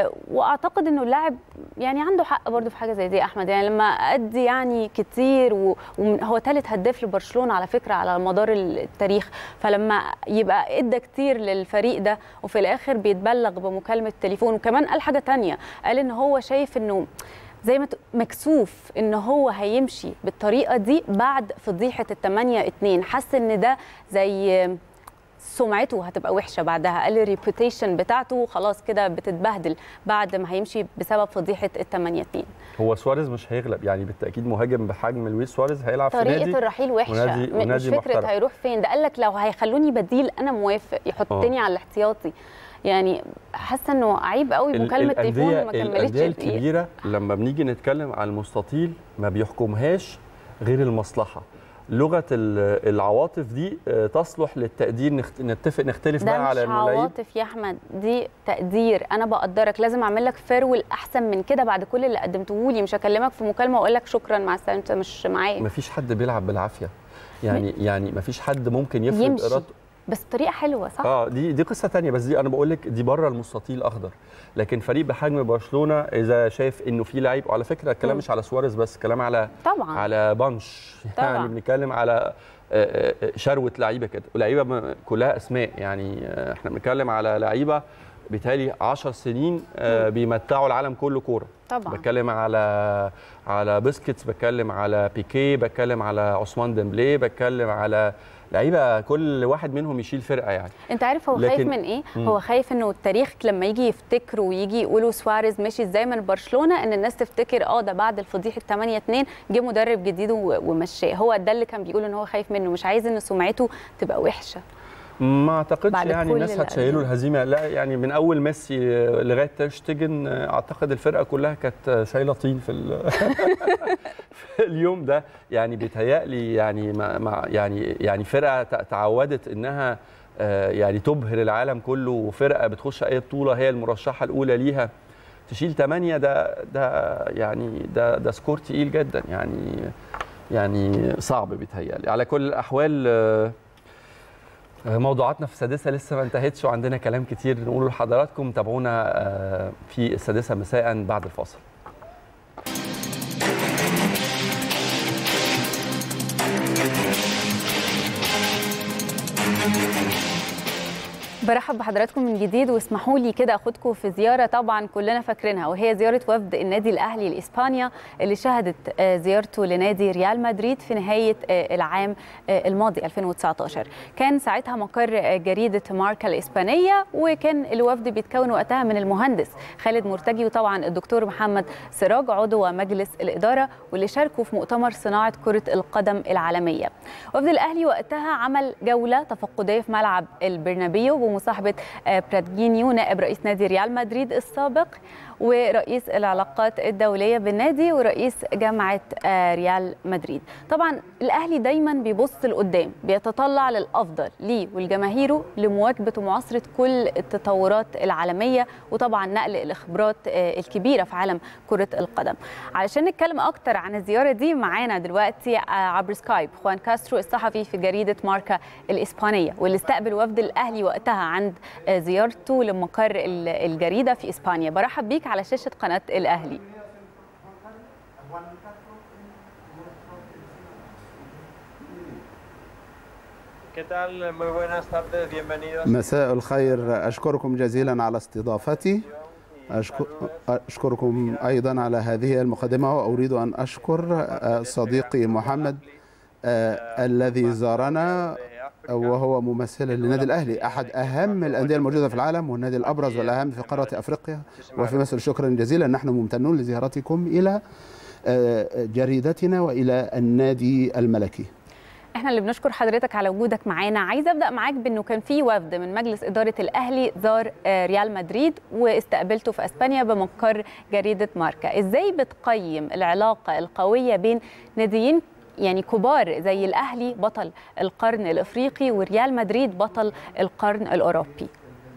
واعتقد انه اللاعب يعني عنده حق برضه في حاجه زي دي احمد. يعني لما ادي يعني كتير وهو ثالث هداف لبرشلونه على فكره على مدار التاريخ، فلما يبقى ادى كتير للفريق ده وفي الاخر بيتبلغ بمكالمه تليفون. وكمان قال حاجه ثانيه، قال ان هو شايف انه زي ما مكسوف ان هو هيمشي بالطريقه دي بعد فضيحه ال8-2. حس ان ده زي سمعته هتبقى وحشه بعدها. قال الريبوتيشن بتاعته خلاص كده بتتبهدل بعد ما هيمشي بسبب فضيحه ال8-2. هو سواريز مش هيغلب يعني بالتاكيد. مهاجم بحجم لويس سواريز هيلعب في نادي طريقه الرحيل وحشه، مش فكره محترم. هيروح فين ده. قال لك لو هيخلوني بديل انا موافق، يحطني على الاحتياطي. يعني حاسه انه عيب قوي مكالمه تليفون وما كملتش. الانديه الكبيره لما بنيجي نتكلم على المستطيل ما بيحكمهاش غير المصلحه. لغه العواطف دي تصلح للتقدير، نتفق نختلف بقى على الملايين. ده مش عواطف يا احمد، دي تقدير. انا بقدرك، لازم اعمل لك فيرول احسن من كده بعد كل اللي قدمته لي. مش هكلمك في مكالمه واقول لك شكرا مع السلامه انت مش معايا. مفيش حد بيلعب بالعافيه يعني مفيش حد ممكن يفرض ارادته بس بطريقه حلوه صح. دي قصه ثانيه، بس دي انا بقول لك دي بره المستطيل الاخضر. لكن فريق بحجم برشلونه اذا شايف انه في لعيب، وعلى فكره الكلام مش على سواريز بس، الكلام على طبعا على بانش يعني بنتكلم على شروه لعيبه كده، ولعيبه كلها اسماء. يعني احنا بنتكلم على لعيبه بيتهيألي 10 سنين بيمتعوا العالم كله كوره. طبعا بتكلم على بسكيتس، بتكلم على بيكي، بتكلم على عثمان ديمبلي، بتكلم على لعيبه كل واحد منهم يشيل فرقه. يعني انت عارف هو خايف من ايه؟ هو خايف انه التاريخ لما يجي يفتكروا ويجي يقولوا سواريز مشي ازاي من برشلونه ان الناس تفتكر ده بعد الفضيحه 8-2 جه مدرب جديد ومشاه. هو ده اللي كان بيقول ان هو خايف منه، مش عايز ان سمعته تبقى وحشه. ما اعتقدش يعني الناس هتشيله الهزيمه، لا. يعني من اول ميسي لغايه تير شتيجن اعتقد الفرقه كلها كانت شايله طين في اليوم ده. يعني بيتهيألي يعني فرقه تعودت انها يعني تبهر العالم كله، وفرقه بتخش اي بطوله هي المرشحه الاولى ليها تشيل 8. ده سكور تقيل جدا. يعني صعب بيتهيألي. على كل الاحوال موضوعاتنا في السادسة لسه ما انتهتش وعندنا كلام كتير نقوله لحضراتكم. تابعونا في السادسة مساء بعد الفاصل. برحب بحضراتكم من جديد، واسمحوا لي كده اخدكم في زياره طبعا كلنا فاكرينها، وهي زياره وفد النادي الاهلي لاسبانيا اللي شهدت زيارته لنادي ريال مدريد في نهايه العام الماضي 2019. كان ساعتها مقر جريده ماركا الاسبانيه، وكان الوفد بيتكون وقتها من المهندس خالد مرتجي وطبعا الدكتور محمد سراج عضو مجلس الاداره، واللي شاركوا في مؤتمر صناعه كره القدم العالميه. وفد الاهلي وقتها عمل جوله تفقديه في ملعب البرنابيو بمصاحبة برادجينيو نائب رئيس نادي ريال مدريد السابق ورئيس العلاقات الدولية بالنادي ورئيس جامعة ريال مدريد. طبعا الأهلي دايما بيبص لقدام، بيتطلع للأفضل ليه ولجماهيره لمواكبة ومعاصرة كل التطورات العالمية، وطبعا نقل الخبرات الكبيرة في عالم كرة القدم. علشان نتكلم أكتر عن الزيارة دي معانا دلوقتي عبر سكايب خوان كاسترو الصحفي في جريدة ماركا الإسبانية، واللي استقبل وفد الأهلي وقتها عند زيارته لمقر الجريدة في إسبانيا. برحب بيك على شاشة قناة الأهلي. مساء الخير، أشكركم جزيلا على استضافتي. أشكركم أيضا على هذه المقدمة، وأريد أن أشكر صديقي محمد الذي زارنا وهو ممثل للنادي الأهلي، أحد أهم الأندية الموجودة في العالم والنادي الأبرز والأهم في قارة أفريقيا. وفي مصر شكرا جزيلا، نحن ممتنون لزيارتكم إلى جريدتنا وإلى النادي الملكي. احنا اللي بنشكر حضرتك على وجودك معانا. عايزه ابدا معاك بانه كان في وفد من مجلس اداره الاهلي زار ريال مدريد واستقبلته في اسبانيا بمقر جريده ماركا. ازاي بتقيم العلاقه القويه بين ناديين يعني كبار زي الأهلي بطل القرن الإفريقي وريال مدريد بطل القرن الأوروبي؟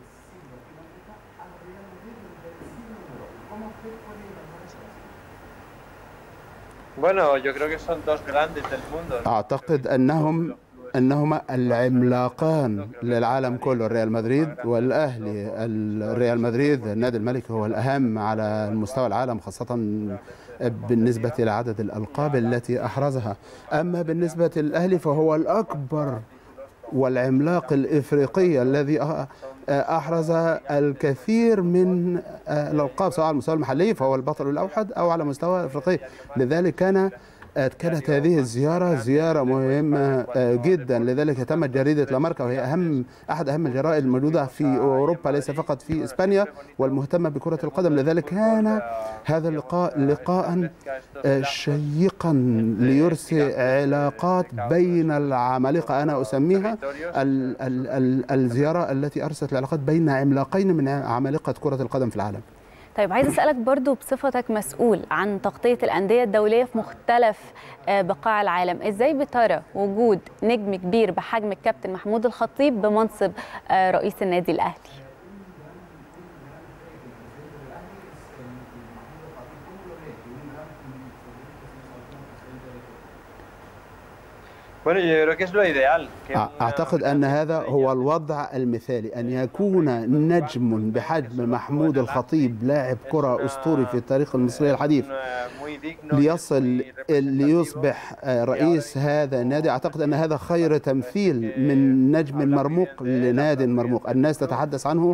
أعتقد أنهما العملاقان للعالم كله، ريال مدريد والأهلي. ريال مدريد النادي الملكي هو الأهم على المستوى العالم، خاصة بالنسبة لعدد الألقاب التي أحرزها. أما بالنسبة للأهلي فهو الأكبر والعملاق الإفريقي الذي أحرز الكثير من الألقاب سواء على المستوى المحلي فهو البطل الأوحد أو على مستوى الأفريقي. لذلك كانت هذه الزيارة زيارة مهمة جدا. لذلك اهتمت جريدة لاماركا، وهي أحد أهم الجرائد الموجودة في أوروبا ليس فقط في إسبانيا والمهتمة بكرة القدم. لذلك كان هذا اللقاء لقاء شيقا ليرسي علاقات بين العمالقة. أنا أسميها الزيارة التي أرست العلاقات بين عملاقين من عمالقة كرة القدم في العالم. طيب عايز أسألك برضو بصفتك مسؤول عن تغطية الأندية الدولية في مختلف بقاع العالم، إزاي بترى وجود نجم كبير بحجم الكابتن محمود الخطيب بمنصب رئيس النادي الأهلي؟ أعتقد أن هذا هو الوضع المثالي، أن يكون نجم بحجم محمود الخطيب لاعب كرة أسطوري في التاريخ المصري الحديث ليصبح رئيس هذا النادي. أعتقد أن هذا خير تمثيل من نجم مرموق لناد مرموق. الناس تتحدث عنه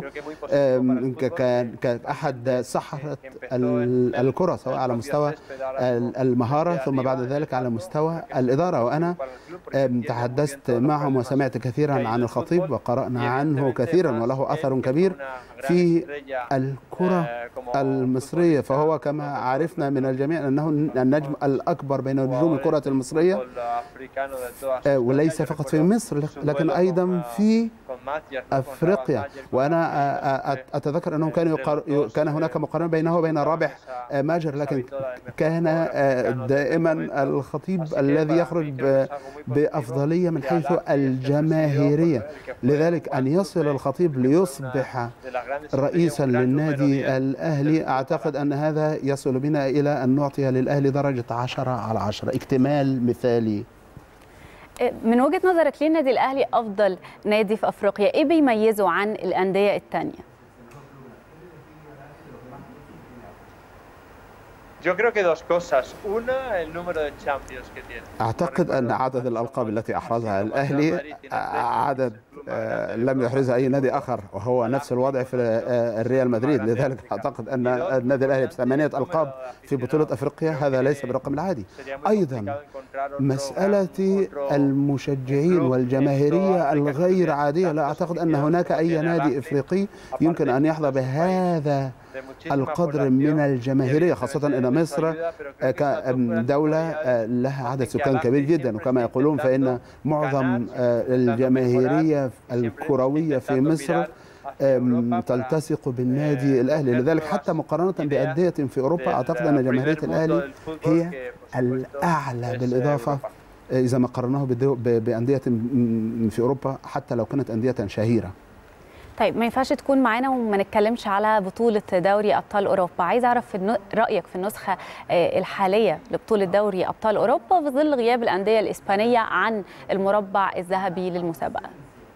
كأحد سحرة الكرة سواء على مستوى المهارة ثم بعد ذلك على مستوى الإدارة. وأنا تحدثت معهم وسمعت كثيرا عن الخطيب وقرأنا عنه كثيرا، وله أثر كبير في الكرة المصرية. فهو كما عرفنا من الجميع أنه النجم الأكبر بين نجوم الكرة المصرية، وليس فقط في مصر لكن أيضا في أفريقيا. وأنا أتذكر أنه كان هناك مقارنة بينه وبين رابح ماجر، لكن كان دائما الخطيب الذي يخرج بأفضلية من حيث الجماهيرية. لذلك أن يصل الخطيب ليصبح رئيسا للنادي الأهلي، أعتقد أن هذا يصل بنا إلى أن نعطي للأهلي درجة 10/10، اكتمال مثالي. من وجهة نظرك ليه النادي الأهلي أفضل نادي في أفريقيا؟ إيه بيميزه عن الأندية التانية؟ Yo creo que dos cosas. Una, el número de Champions que tiene. أعتقد أن عدد الألقاب التي أحرزها الأهلي عدد لم يحرزها أي نادي آخر، وهو نفس الوضع في الريال مدريد. لذلك أعتقد أن النادي الأهلي ب8 ألقاب في بطولة أفريقيا هذا ليس بالرقم العادي. أيضا مسألة المشجعين والجماهيرية الغير عادية، لا أعتقد أن هناك أي نادي إفريقي يمكن أن يحظى بهذا القدر من الجماهيرية، خاصة أن مصر دولة لها عدد سكان كبير جدا، وكما يقولون فإن معظم الجماهيرية الكروية في مصر تلتصق بالنادي الأهلي. لذلك حتى مقارنة بأندية في أوروبا أعتقد أن جماهيرية الأهلي هي الأعلى، بالإضافة إذا ما قارناه بأندية في أوروبا حتى لو كانت أندية شهيرة. طيب ما ينفعش تكون معانا وما نتكلمش على بطولة دوري أبطال أوروبا. عايز أعرف رأيك في النسخة الحالية لبطولة دوري أبطال أوروبا في ظل غياب الأندية الإسبانية عن المربع الذهبي للمسابقة.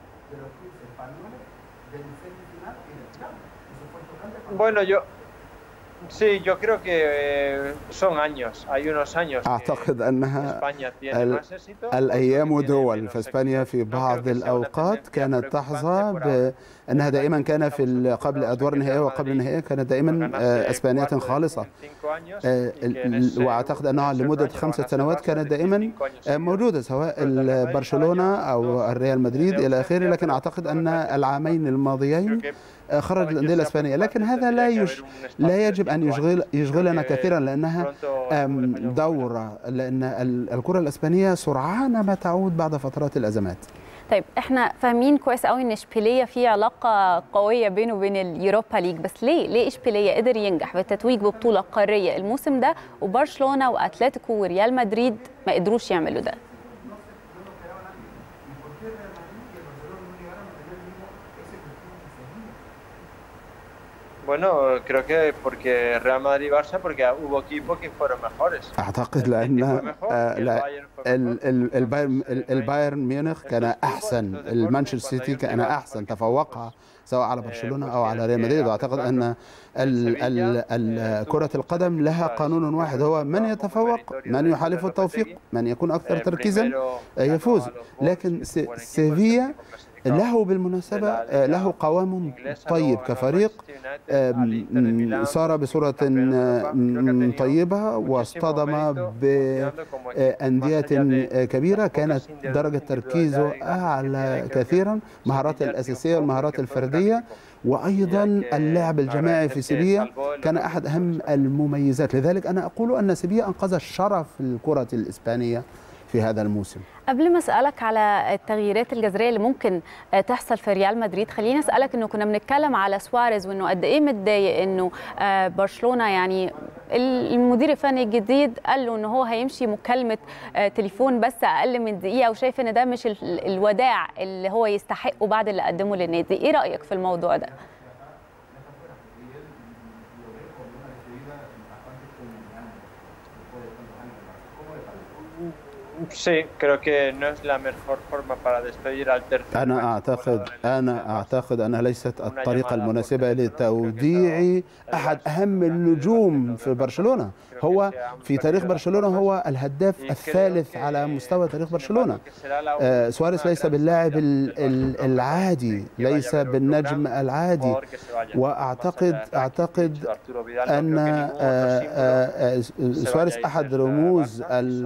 Bueno, yo creo que son años. Hay unos años. أعتقد أنها الأيام دول. فإسبانيا في بعض الأوقات كانت تحظى بأنها دائما كان في قبل أدوار النهائية وقبل النهائية كانت دائما إسبانية خالصة، وأعتقد أنها لمدة 5 سنوات كانت دائما موجودة سواء برشلونة أو الريال مدريد إلى آخره. لكن أعتقد أن العامين الماضيين خرج الأندية الإسبانية، لكن هذا لا يجب أن يشغلنا كثيرا، لأنها دورة، لأن الكرة الإسبانية سرعان ما تعود بعد فترات الأزمات. طيب احنا فاهمين كويس قوي ان اشبيليه في علاقه قويه بينه وبين اليوروبا ليج، بس ليه اشبيليه قدر ينجح بالتتويج ببطوله قاريه الموسم ده وبرشلونه واتلتيكو وريال مدريد ما قدروش يعملوا ده؟ Bueno, creo que porque Real Madrid y Barça porque hubo equipos que fueron mejores. أعتقد لأن البايرن ميونخ كان أحسن، المانشستر سيتي كان أحسن، تفوقها سواء على برشلونة أو على ريال مدريد. وأعتقد أن كرة القدم لها قانون واحد، هو من يتفوق، من يحالف التوفيق، من يكون أكثر تركيزا يفوز. لكن سيفيا له بالمناسبة له قوام طيب كفريق، سار بصورة طيبة واصطدم بأندية كبيرة كانت درجة تركيزه أعلى كثيرا، مهارات الأساسية والمهارات الفردية، وأيضا اللعب الجماعي في سيفيا كان أحد أهم المميزات. لذلك أنا أقول أن سيفيا أنقذ الشرف الكرة الإسبانية في هذا الموسم. قبل ما اسالك على التغييرات الجذريه اللي ممكن تحصل في ريال مدريد، خليني اسالك انه كنا بنتكلم على سواريز وانه قد ايه متضايق انه برشلونه يعني المدير الفني الجديد قال له ان هو هيمشي مكالمه تليفون بس اقل من دقيقه، وشايف ان ده مش الوداع اللي هو يستحقه بعد اللي قدمه للنادي. ايه رايك في الموضوع ده؟ Sí, creo que no es la mejor forma para despedir al tercer. أنا أعتقد أنها ليست الطريقة المناسبة لتوديع أحد أهم النجوم في برشلونة. هو في تاريخ برشلونة هو الهداف الثالث على مستوى تاريخ برشلونة. سواريز ليس باللاعب العادي، ليس بالنجم العادي، وأعتقد أن سواريز أحد رموز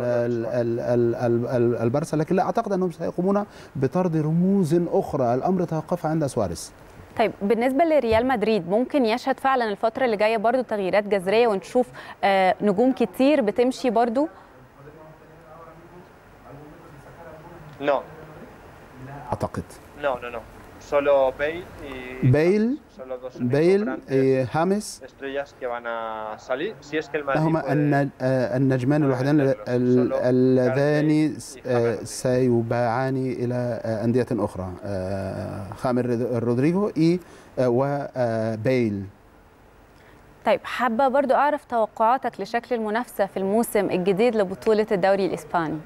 البارسا، لكن لا أعتقد أنهم سيقومون بطرد رموز أخرى. الأمر توقف عند سواريز. طيب بالنسبة لريال مدريد ممكن يشهد فعلا الفترة اللي جاية برضو تغييرات جذرية ونشوف نجوم كتير بتمشي برضو؟ No. أعتقد. No. Solo بيل هامس هما النجمان الوحيدان اللذان سيباعان إلى أندية أخرى، خامر رودريجو وبيل. طيب حابة برضو أعرف توقعاتك لشكل المنافسة في الموسم الجديد لبطولة الدوري الإسباني.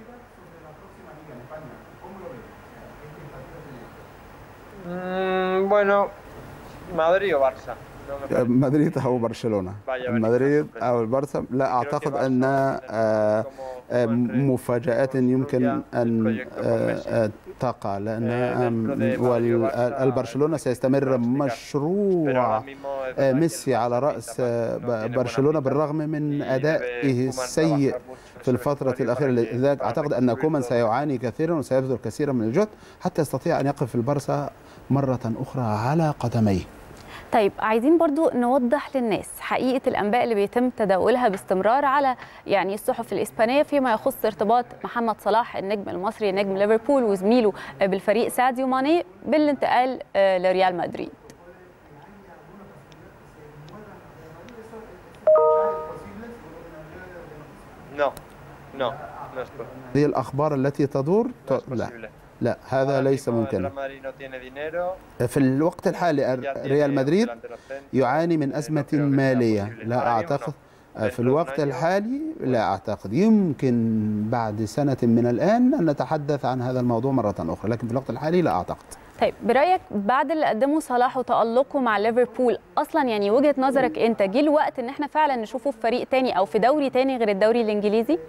Bueno, Madrid o Barça. مدريد أو برشلونة، مدريد أو البارسا، لا أعتقد أن مفاجآت يمكن أن تقع، لأن البرشلونة سيستمر مشروع ميسي على رأس برشلونة بالرغم من أدائه السيء في الفترة الأخيرة. لذلك أعتقد أن كومان سيعاني كثيرا وسيبذل كثيرا من الجهد حتى يستطيع أن يقف البارسا مرة أخرى على قدميه. طيب عايزين برضو نوضح للناس حقيقة الأنباء اللي بيتم تداولها باستمرار على يعني الصحف الإسبانية فيما يخص ارتباط محمد صلاح النجم المصري نجم ليفربول وزميله بالفريق ساديو ماني بالانتقال لريال مدريد. هي الأخبار التي تدور لا هذا ليس ممكن. في الوقت الحالي ريال مدريد يعاني من أزمة مالية، لا أعتقد في الوقت الحالي، لا أعتقد. يمكن بعد سنة من الآن أن نتحدث عن هذا الموضوع مرة أخرى، لكن في الوقت الحالي لا أعتقد. طيب برأيك بعد اللي قدمه صلاح وتألقه مع ليفربول أصلا يعني وجهة نظرك أنت جه الوقت إن احنا فعلا نشوفه في فريق تاني أو في دوري تاني غير الدوري الإنجليزي؟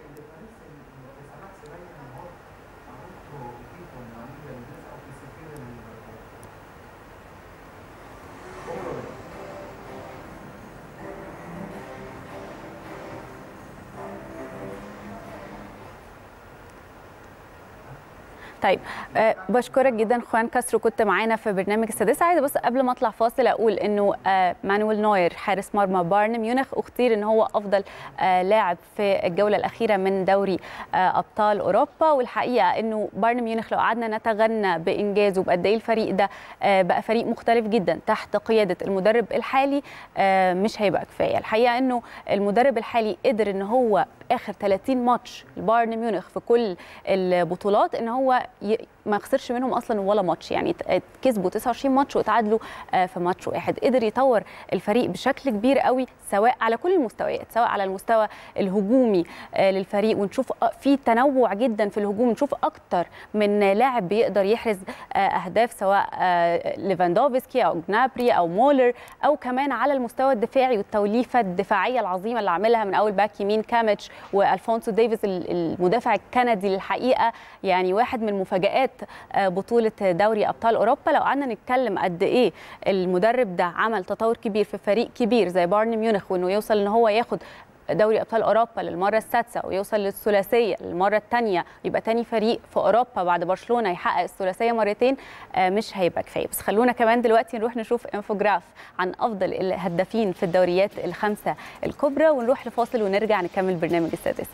طيب بشكرك جدا خوان كاسترو، كنت معانا في برنامج السادسة. عايزه بس قبل ما اطلع فاصل اقول انه مانويل نوير حارس مرمى بايرن ميونخ اختير ان هو افضل لاعب في الجوله الاخيره من دوري ابطال اوروبا. والحقيقه انه بايرن ميونخ لو قعدنا نتغنى بانجازه بقد ايه الفريق ده بقى فريق مختلف جدا تحت قياده المدرب الحالي مش هيبقى كفايه. الحقيقه انه المدرب الحالي قدر ان هو اخر 30 ماتش البايرن ميونخ في كل البطولات ان هو ما خسرش منهم اصلا ولا ماتش، يعني كسبوا 29 ماتش وتعادلوا في ماتش واحد. قدر يطور الفريق بشكل كبير قوي سواء على كل المستويات، سواء على المستوى الهجومي للفريق، ونشوف في تنوع جدا في الهجوم، نشوف اكتر من لاعب بيقدر يحرز اهداف سواء ليفاندوفسكي او جنابري او مولر، او كمان على المستوى الدفاعي والتوليفه الدفاعيه العظيمه اللي عملها من اول باك يمين كاميتش والفونسو ديفيس المدافع الكندي. الحقيقه يعني واحد من مفاجآت بطولة دوري أبطال أوروبا. لو قعدنا نتكلم قد إيه المدرب ده عمل تطور كبير في فريق كبير زي بايرن ميونخ، وإنه يوصل إن هو ياخد دوري أبطال أوروبا للمرة السادسة ويوصل للثلاثية للمرة الثانية، يبقى تاني فريق في أوروبا بعد برشلونة يحقق الثلاثية مرتين، مش هيبقى كفاية. بس خلونا كمان دلوقتي نروح نشوف انفوجراف عن أفضل الهدافين في الدوريات الخمسة الكبرى، ونروح لفاصل ونرجع نكمل برنامج السادسة.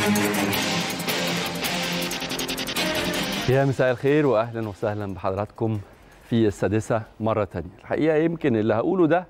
يا مساء الخير واهلا وسهلا بحضراتكم في السادسه مره ثانيه. الحقيقه يمكن اللي هقوله ده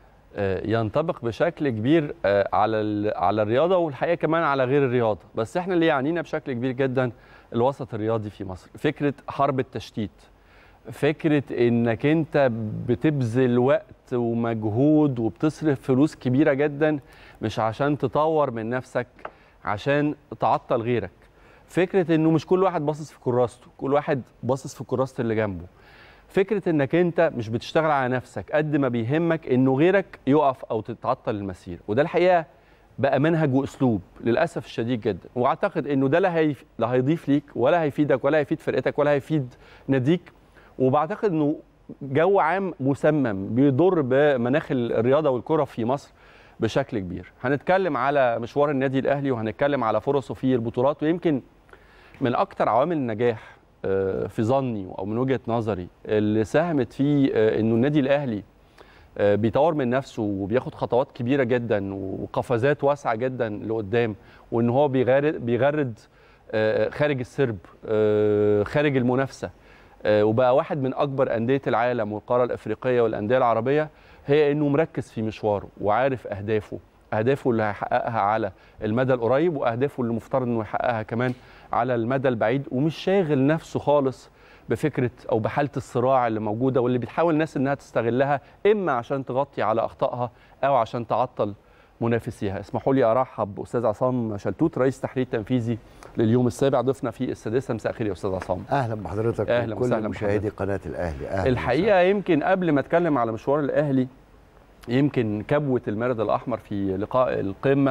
ينطبق بشكل كبير على الرياضه، والحقيقه كمان على غير الرياضه، بس احنا اللي يعنينا بشكل كبير جدا الوسط الرياضي في مصر. فكره حرب التشتيت، فكره انك انت بتبذل وقت ومجهود وبتصرف فلوس كبيره جدا مش عشان تطور من نفسك، عشان تعطل غيرك. فكره انه مش كل واحد باصص في كراسته، كل واحد باصص في كراسه اللي جنبه. فكره انك انت مش بتشتغل على نفسك قد ما بيهمك انه غيرك يقف او تتعطل المسيره، وده الحقيقه بقى منهج واسلوب للاسف الشديد جدا. واعتقد انه ده لا هيضيف ليك ولا هيفيدك ولا هيفيد فرقتك ولا هيفيد ناديك، وبعتقد انه جو عام مسمم بيضر بمناخ الرياضه والكره في مصر بشكل كبير. هنتكلم على مشوار النادي الاهلي وهنتكلم على فرصه في البطولات، ويمكن من اكتر عوامل النجاح في ظني او من وجهه نظري اللي ساهمت في انه النادي الاهلي بيطور من نفسه وبياخد خطوات كبيره جدا وقفزات واسعه جدا لقدام، وان هو بيغرد خارج السرب، خارج المنافسه، وبقى واحد من اكبر انديه العالم والقاره الافريقيه والانديه العربيه، هي انه مركز في مشواره وعارف اهدافه اللي هيحققها على المدى القريب، واهدافه اللي مفترض انه يحققها كمان على المدى البعيد، ومش شاغل نفسه خالص بفكره او بحاله الصراع اللي موجوده واللي بتحاول الناس انها تستغلها، اما عشان تغطي على اخطائها او عشان تعطل منافسيها. اسمحوا لي ارحب باستاذ عصام شلتوت، رئيس تحرير تنفيذي لليوم السابع، ضيفنا في السادسه. مساء الخير يا استاذ عصام. اهلا بحضرتك. اهلا وكل مشاهدي قناه الاهلي. اهلا. الحقيقه يمكن قبل ما اتكلم على مشوار الاهلي، يمكن كبوه المارد الاحمر في لقاء القمه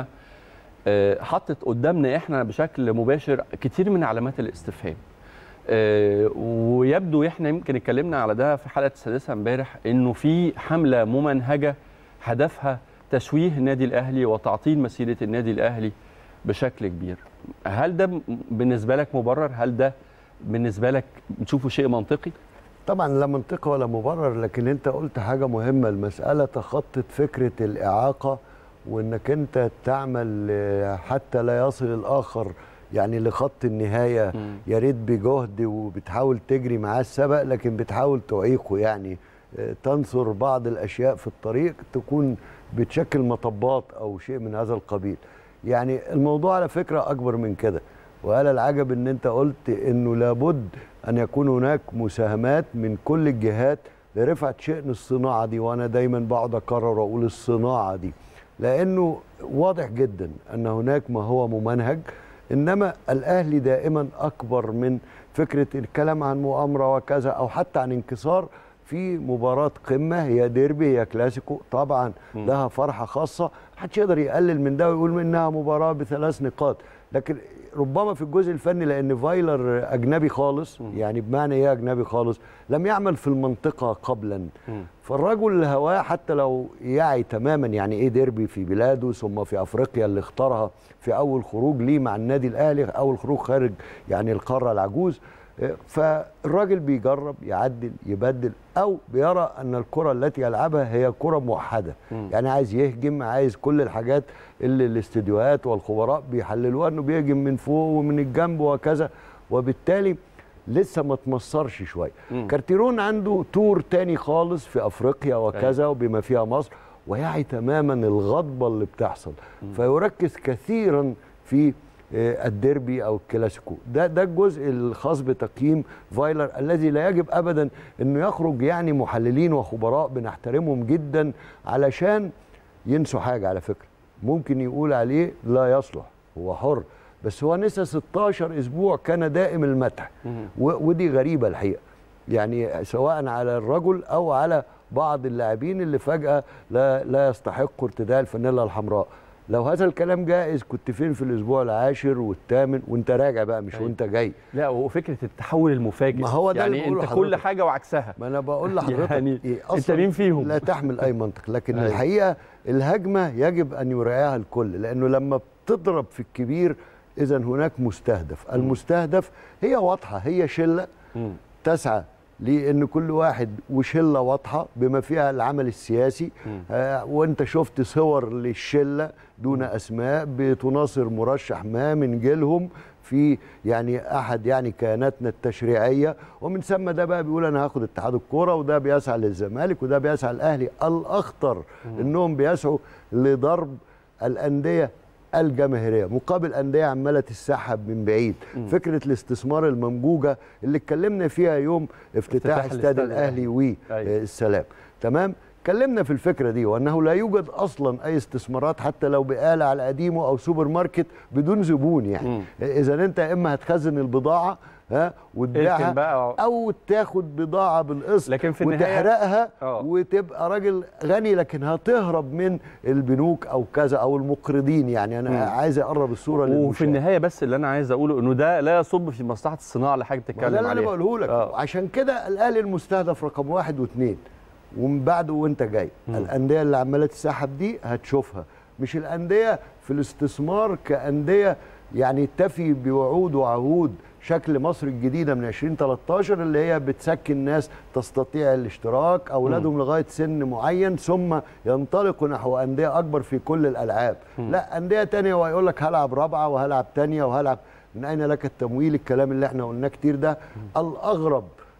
حطت قدامنا احنا بشكل مباشر كتير من علامات الاستفهام، ويبدو احنا يمكن اتكلمنا على ده في حلقه السادسه امبارح، انه في حمله ممنهجه هدفها تشويه النادي الاهلي وتعطيل مسيره النادي الاهلي بشكل كبير. هل ده بالنسبه لك مبرر؟ هل ده بالنسبه لك بتشوفه شيء منطقي؟ طبعا لا منطقي ولا مبرر، لكن انت قلت حاجه مهمه. المساله تخطت فكره الاعاقه، وانك انت تعمل حتى لا يصل الاخر يعني لخط النهايه، يا ريت بجهد وبتحاول تجري معاه السبق، لكن بتحاول تعيقه، يعني تنصر بعض الاشياء في الطريق تكون بتشكل مطبات او شيء من هذا القبيل. يعني الموضوع على فكره اكبر من كده، وقال العجب ان انت قلت انه لابد ان يكون هناك مساهمات من كل الجهات لرفعه شأن الصناعه دي، وانا دايما بقعد اكرر واقول الصناعه دي، لانه واضح جدا ان هناك ما هو ممنهج، انما الاهلي دائما اكبر من فكره الكلام عن مؤامره وكذا او حتى عن انكسار في مباراه قمه. هي ديربي، هي كلاسيكو، طبعا لها فرحه خاصه، محدش يقدر يقلل من ده ويقول انها مباراه ب3 نقاط، لكن ربما في الجزء الفني لان فايلر اجنبي خالص، يعني بمعنى ايه اجنبي خالص؟ لم يعمل في المنطقه قبلا، فالرجل هواه حتى لو يعي تماما يعني ايه ديربي في بلاده ثم في افريقيا اللي اختارها في اول خروج ليه مع النادي الاهلي، اول خروج خارج يعني القاره العجوز. فالراجل بيجرب يعدل يبدل، او بيرى ان الكره التي يلعبها هي كره موحده، يعني عايز يهجم، عايز كل الحاجات اللي الاستديوهات والخبراء بيحللوها انه بيهجم من فوق ومن الجنب وكذا، وبالتالي لسه ما تمصرش شويه. كارتيرون عنده تور تاني خالص في افريقيا وكذا وبما فيها مصر، ويعي تماما الغضبه اللي بتحصل، فيركز كثيرا في الديربي او الكلاسيكو. ده الجزء الخاص بتقييم فايلر الذي لا يجب ابدا انه يخرج يعني محللين وخبراء بنحترمهم جدا علشان ينسوا حاجه. على فكره ممكن يقول عليه لا يصلح، هو حر، بس هو نسى 16 اسبوع كان دائم المدح، ودي غريبه الحقيقه، يعني سواء على الرجل او على بعض اللاعبين اللي فجاه لا يستحقوا ارتداء الفانيلا الحمراء. لو هذا الكلام جائز كنت فين في الاسبوع العاشر والثامن وانت راجع بقى، مش وانت جاي. لا، وفكره التحول المفاجئ، ما هو ده يعني انت كل حاجه وعكسها. ما انا بقول لحضرتك يعني انت مين فيهم؟ لا تحمل اي منطق، لكن الحقيقه الهجمه يجب ان يراعيها الكل، لانه لما بتضرب في الكبير اذا هناك مستهدف. المستهدف هي واضحه، هي شله تسعى لان كل واحد وشله واضحه بما فيها العمل السياسي. وانت شفت صور للشله دون اسماء بتناصر مرشح ما من جيلهم في يعني احد يعني كياناتنا التشريعيه، ومن ثم ده بقى بيقول انا هاخد اتحاد الكوره، وده بيسعى للزمالك، وده بيسعى للاهلي. الاخطر انهم بيسعوا لضرب الانديه الجماهيريه مقابل انديه عماله تسحب من بعيد. فكره الاستثمار الممجوجه اللي اتكلمنا فيها يوم افتتاح استاد الاهلي والسلام، تمام؟ اتكلمنا في الفكره دي، وانه لا يوجد اصلا اي استثمارات حتى لو بقاله على قديمه او سوبر ماركت بدون زبون. يعني اذا انت اما هتخزن البضاعه وتبيعها او تاخد بضاعه بالقسط لكن في وتحرقها وتبقى راجل غني، لكن هتهرب من البنوك او كذا او المقرضين. يعني انا عايز اقرب الصوره للمشاهد. وفي النهايه بس اللي انا عايز اقوله انه ده لا يصب في مصلحه الصناعه اللي حضرتك بتتكلم عليها. ده اللي انا بقوله لك. عشان كده الاهلي المستهدف رقم 1 و2، ومن بعده وانت جاي الانديه اللي عماله تسحب دي هتشوفها، مش الانديه في الاستثمار كانديه يعني تفي بوعود وعهود شكل مصر الجديده من 2013 اللي هي بتسكن ناس تستطيع الاشتراك اولادهم لغايه سن معين ثم ينطلقوا نحو انديه اكبر في كل الالعاب. لا، انديه ثانيه ويقول لك هلعب رابعه وهلعب ثانيه وهلعب. من اين لك التمويل؟ الكلام اللي احنا قلناه كتير ده. الاغرب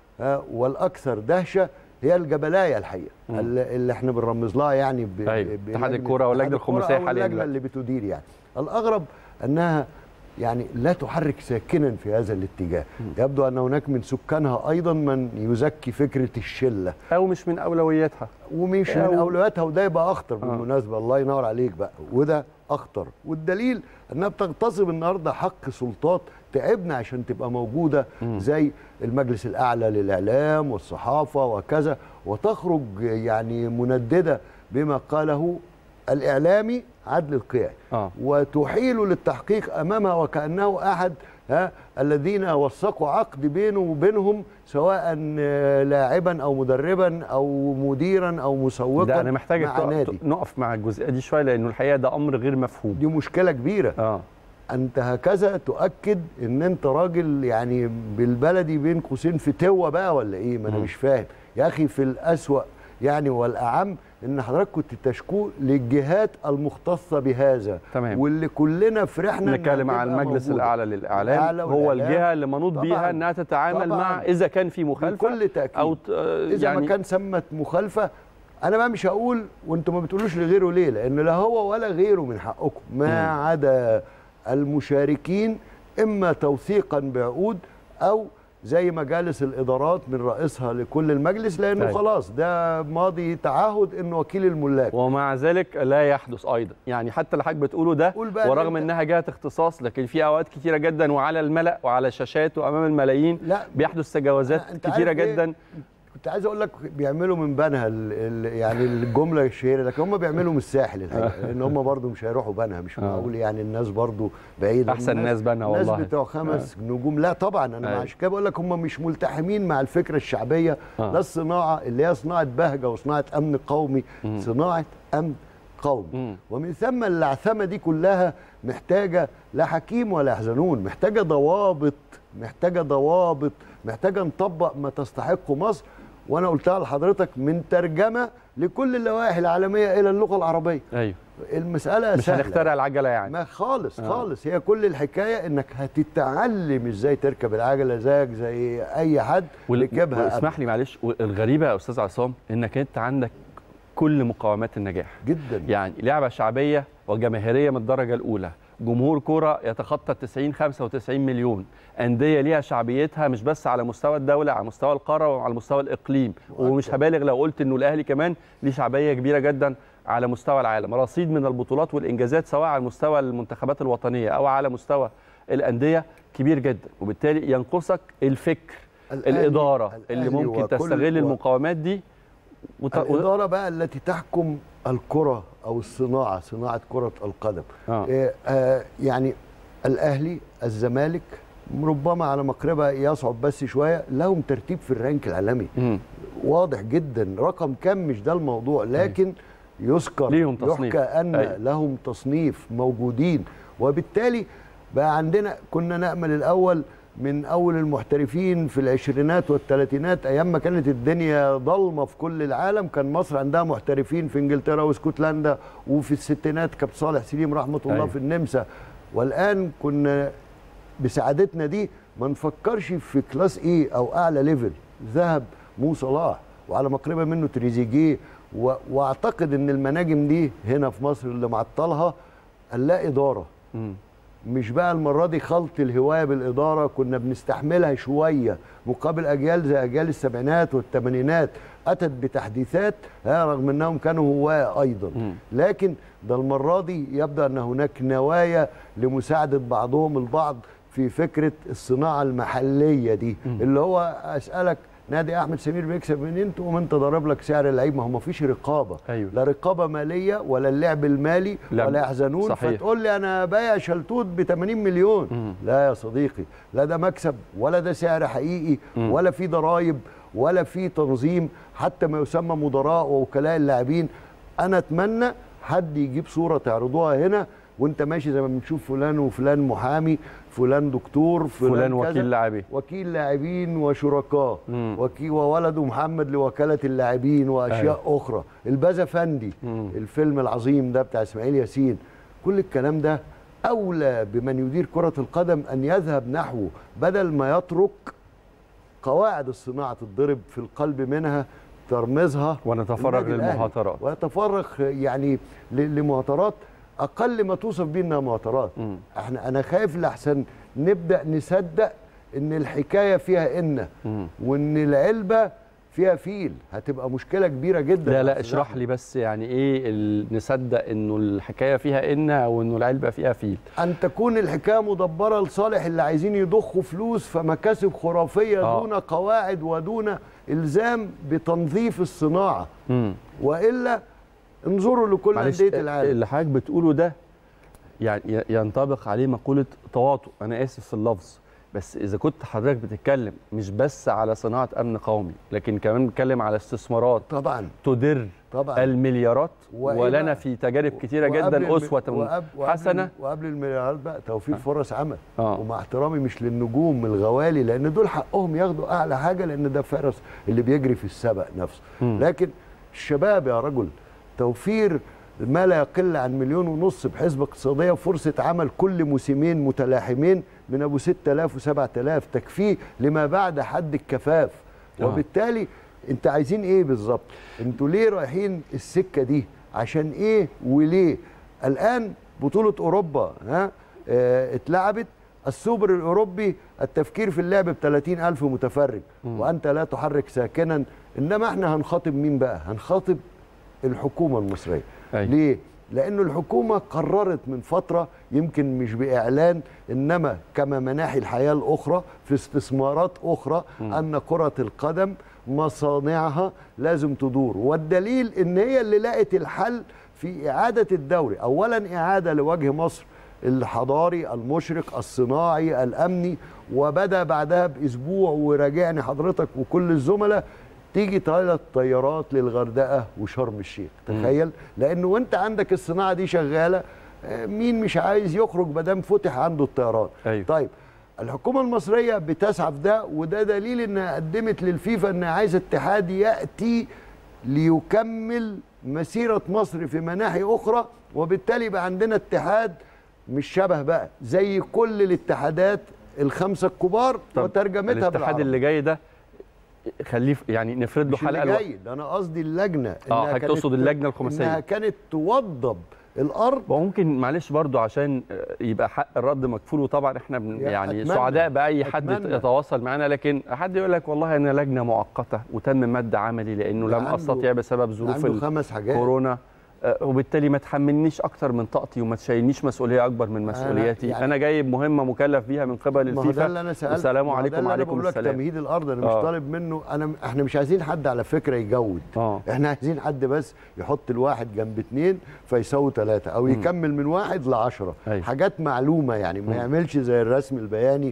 والاكثر دهشه هي الجبلايه الحقيقه اللي احنا بنرمز لها يعني اتحاد الكوره واللجنه الخماسيه حاليا اللجنه اللي بتدير. يعني الاغرب انها يعني لا تحرك ساكنا في هذا الاتجاه. يبدو ان هناك من سكانها ايضا من يزكي فكره الشله او مش من اولوياتها ومش من اولوياتها، وده يبقى اخطر بالمناسبه. الله ينور عليك بقى، وده اخطر. والدليل انها بتغتصب النهارده حق سلطات تعبنا عشان تبقى موجوده زي المجلس الاعلى للاعلام والصحافه وكذا، وتخرج يعني مندده بما قاله الاعلامي عدل القيعي وتحيل للتحقيق امامها وكانه احد الذين وثقوا عقد بينه وبينهم سواء لاعبا او مدربا او مديرا او مسوقا. ده انا محتاج نقف مع الجزئيه دي شويه، لانه الحقيقه ده امر غير مفهوم. دي مشكله كبيره. انت هكذا تؤكد ان انت راجل يعني بالبلدي بين قوسين فتوه بقى ولا ايه؟ ما انا مش فاهم يا اخي. في الاسوأ يعني والاعم ان حضرتك كنت تشكو للجهات المختصه بهذا. تمام. واللي كلنا فرحنا نتكلم على المجلس الاعلى للاعلام هو الجهه اللي منوط بيها انها تتعامل مع اذا كان في مخالفه بكل تاكيد او اذا يعني ما كان ثمت مخالفه. انا بقى مش هقول وانتم ما بتقولوش لغيره ليه، لان لا هو ولا غيره من حقكم ما عدا المشاركين اما توثيقا بعقود او زي مجالس الادارات من رئيسها لكل المجلس، لانه خلاص ده ماضي تعهد انه وكيل الملاك. ومع ذلك لا يحدث ايضا، يعني حتى اللي حضرتك بتقوله ده ورغم انها جهه اختصاص، لكن في اوقات كتيره جدا وعلى الملأ وعلى الشاشات وامام الملايين بيحدث تجاوزات كتيره جدا. كنت عايز اقول لك بيعملوا من بنها يعني الجمله الشهيره، لكن هم بيعملوا من الساحل الحقيقه، لان هم برضو مش هيروحوا بنها. مش معقول يعني الناس برضو بعيده. احسن ناس بنها والله، الناس بتوع 5 نجوم. لا طبعا انا عشان كده بقول لك هم مش ملتحمين مع الفكره الشعبيه. لا الصناعه اللي هي صناعه بهجه وصناعه امن قومي، صناعه امن قومي. ومن ثم العثمه دي كلها محتاجه لا حكيم ولا يحزنون، محتاجه ضوابط، محتاجه نطبق ما تستحقه مصر. وانا قلتها لحضرتك من ترجمه لكل اللوائح العالميه الى اللغه العربيه. ايوه المساله مش سهله، مش هنخترع العجله يعني. ما خالص خالص. هي كل الحكايه انك هتتعلم ازاي تركب العجله زيك زي اي حد ركبها. اسمح لي معلش، الغريبه يا استاذ عصام انك انت عندك كل مقومات النجاح جدا. يعني لعبه شعبيه وجماهيريه من الدرجه الاولى، جمهور كرة يتخطى 95 مليون، أندية ليها شعبيتها مش بس على مستوى الدولة، على مستوى القارة وعلى مستوى الإقليم. ومش هبالغ لو قلت إنه الأهلي كمان ليه شعبية كبيرة جدا على مستوى العالم، رصيد من البطولات والإنجازات سواء على مستوى المنتخبات الوطنية أو على مستوى الأندية كبير جدا. وبالتالي ينقصك الفكر، الإدارة اللي ممكن تستغل المقاومات دي الإدارة بقى التي تحكم الكرة أو صناعة كرة القدم. يعني الأهلي، الزمالك ربما على مقربة يصعب بس شوية، لهم ترتيب في الرانك العالمي واضح جدا. رقم كم مش ده الموضوع، لكن يذكر يحكى أن لهم تصنيف موجودين. وبالتالي بقى عندنا كنا نأمل الأول من اول المحترفين في العشرينات والثلاثينات، ايام ما كانت الدنيا ضلمه في كل العالم، كان مصر عندها محترفين في انجلترا واسكتلندا، وفي الستينات كابتن صالح سليم رحمه الله في النمسا. والان كنا بسعادتنا دي ما نفكرش في كلاس ايه او اعلى ليفل. ذهب مو صلاح وعلى مقربه منه تريزيجيه، واعتقد ان المناجم دي هنا في مصر اللي معطلها اللا اداره. مش بقى المره دي خلط الهوايه بالاداره، كنا بنستحملها شويه مقابل اجيال زي اجيال السبعينات والثمانينات اتت بتحديثات رغم انهم كانوا هواه ايضا. لكن ده المره دي يبدو ان هناك نوايا لمساعده بعضهم البعض في فكره الصناعه المحليه دي. اللي هو اسالك نادي احمد سمير بيكسب منين تقوم انت ضارب لك سعر اللعيب، ما هو ما فيش رقابه. أيوه. لا رقابه ماليه ولا اللعب المالي ولا يحزنون. صحيح. فتقول لي انا بايع شلتوت ب 80 مليون. لا يا صديقي، لا ده مكسب ولا ده سعر حقيقي ولا في ضرائب ولا في تنظيم حتى ما يسمى مدراء ووكلاء اللاعبين. انا اتمنى حد يجيب صوره تعرضوها هنا وانت ماشي زي ما بنشوف فلان وفلان محامي، فلان دكتور، فلان وكيل لاعبين، وكيل لاعبين وشركاء، وولده محمد لوكاله اللاعبين واشياء اخرى، البازا فندي، الفيلم العظيم ده بتاع اسماعيل ياسين. كل الكلام ده اولى بمن يدير كره القدم ان يذهب نحوه، بدل ما يترك قواعد الصناعه تتضرب في القلب منها ترمزها ونتفرغ للمهاترات، ويتفرغ يعني لمهاترات اقل ما توصف بيه انها مهاترات. انا خايف لحسن نبدا نصدق ان الحكايه فيها وان العلبه فيها فيل، هتبقى مشكله كبيره جدا. لا اشرح لي بس يعني ايه نصدق انه الحكايه فيها او انه العلبه فيها فيل. ان تكون الحكايه مدبره لصالح اللي عايزين يضخوا فلوس فمكاسب خرافيه دون قواعد ودون الزام بتنظيف الصناعه. والا انظروا لكل انديه العالم. اللي حضرتك بتقوله ده يعني ينطبق عليه مقوله تواطؤ، انا اسف في اللفظ، بس اذا كنت حضرتك بتتكلم مش بس على صناعه امن قومي لكن كمان بتتكلم على استثمارات طبعا تدر المليارات، ولنا في تجارب كتيره جدا اسوه حسنه. وقبل المليارات بقى توفير فرص عمل. ومع احترامي مش للنجوم الغوالي لان دول حقهم ياخدوا اعلى حاجه لان ده فرص اللي بيجري في السبق نفسه. لكن الشباب يا رجل، توفير ما لا يقل عن 1.5 مليون بحسبة اقتصادية فرصة عمل كل موسمين متلاحمين من أبو 6000 و7000 تكفيه لما بعد حد الكفاف. وبالتالي انت عايزين ايه بالظبط؟ انتوا ليه رايحين السكة دي؟ عشان ايه وليه؟ الآن بطولة أوروبا اتلعبت، السوبر الأوروبي التفكير في اللعب ب30,000 متفرج وأنت لا تحرك ساكنا. إنما احنا هنخاطب مين بقى؟ هنخاطب الحكومة المصرية. ليه؟ لأنه الحكومة قررت من فترة يمكن مش بإعلان إنما كما مناحي الحياة الأخرى في استثمارات أخرى أن كرة القدم مصانعها لازم تدور، والدليل إن هي اللي لقت الحل في إعادة الدوري. أولا إعادة لوجه مصر الحضاري المشرق الصناعي الأمني، وبدأ بعدها بأسبوع وراجعني حضرتك وكل الزملاء تيجي 3 طيارات للغردقه وشرم الشيخ. تخيل، لانه وانت عندك الصناعه دي شغاله، مين مش عايز يخرج ما دام فتح عنده الطيران؟ أيوه. طيب الحكومه المصريه بتسعى في ده، وده دليل انها قدمت للفيفا انها عايزه اتحاد ياتي ليكمل مسيره مصر في مناحي اخرى، وبالتالي يبقى عندنا اتحاد مش شبه بقى زي كل الاتحادات الخمسه الكبار وترجمتها بالعربي. الاتحاد اللي جاي ده خليه يعني نفرد له حلقه جاي ده، انا قصدي اللجنه حضرتك تقصد اللجنه الخماسيه انها كانت توضب الارض. وممكن معلش برضو عشان يبقى حق الرد مكفول، وطبعا احنا يعني سعداء باي حد يتواصل معنا، لكن حد يقول لك والله انا لجنه مؤقته وتم مد عملي لانه لم استطيع بسبب ظروف الكورونا، وبالتالي ما تحملنيش اكتر من طاقتي وما تشيلنيش مسؤوليه اكبر من مسؤولياتي. يعني انا جايب مهمه مكلف بيها من قبل الفيفا. والسلام عليكم وعليكم السلام. تمهيد الارض انا مش طالب منه، احنا مش عايزين حد على فكره يجود. احنا عايزين حد بس يحط الواحد جنب 2 فيساوي 3 او يكمل من 1 ل10. حاجات معلومه يعني، ما يعملش زي الرسم البياني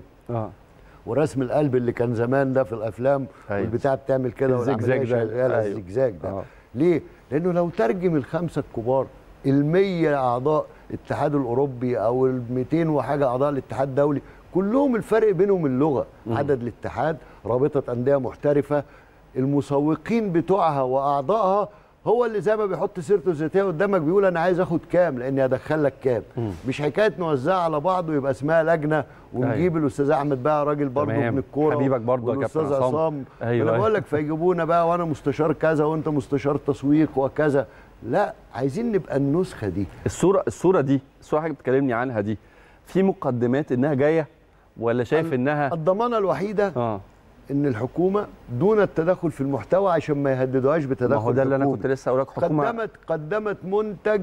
ورسم القلب اللي كان زمان ده في الافلام والبتاع بتعمل كده الزجزاج ده. الزجزاج ده. ليه؟ لأنه لو ترجم ال5 الكبار ال100 أعضاء الاتحاد الأوروبي أو ال200 وحاجة أعضاء الاتحاد الدولي كلهم الفرق بينهم اللغه، عدد الاتحاد، رابطه انديه محترفه، المسوقين بتوعها واعضائها، هو اللي زي ما بيحط سيرته الذاتيه قدامك بيقول انا عايز اخد كام لاني هدخل لك كام. مش حكايه نوزعها على بعض ويبقى اسمها لجنه ونجيب الاستاذ احمد بقى راجل برضه من الكوره حبيبك برضه يا كابتن والاستاذ عصام. ايوه انا بقول لك فيجيبونا بقى وانا مستشار كذا وانت مستشار تسويق وكذا. لا، عايزين نبقى النسخه دي. الصوره دي حاجه بتكلمني عنها دي، في مقدمات انها جايه ولا شايف انها الضمانه الوحيده ان الحكومه دون التدخل في المحتوى عشان ما يهددوهاش بتدخل. ما هو ده اللي انا كنت لسه اقول لك. حكومه قدمت منتج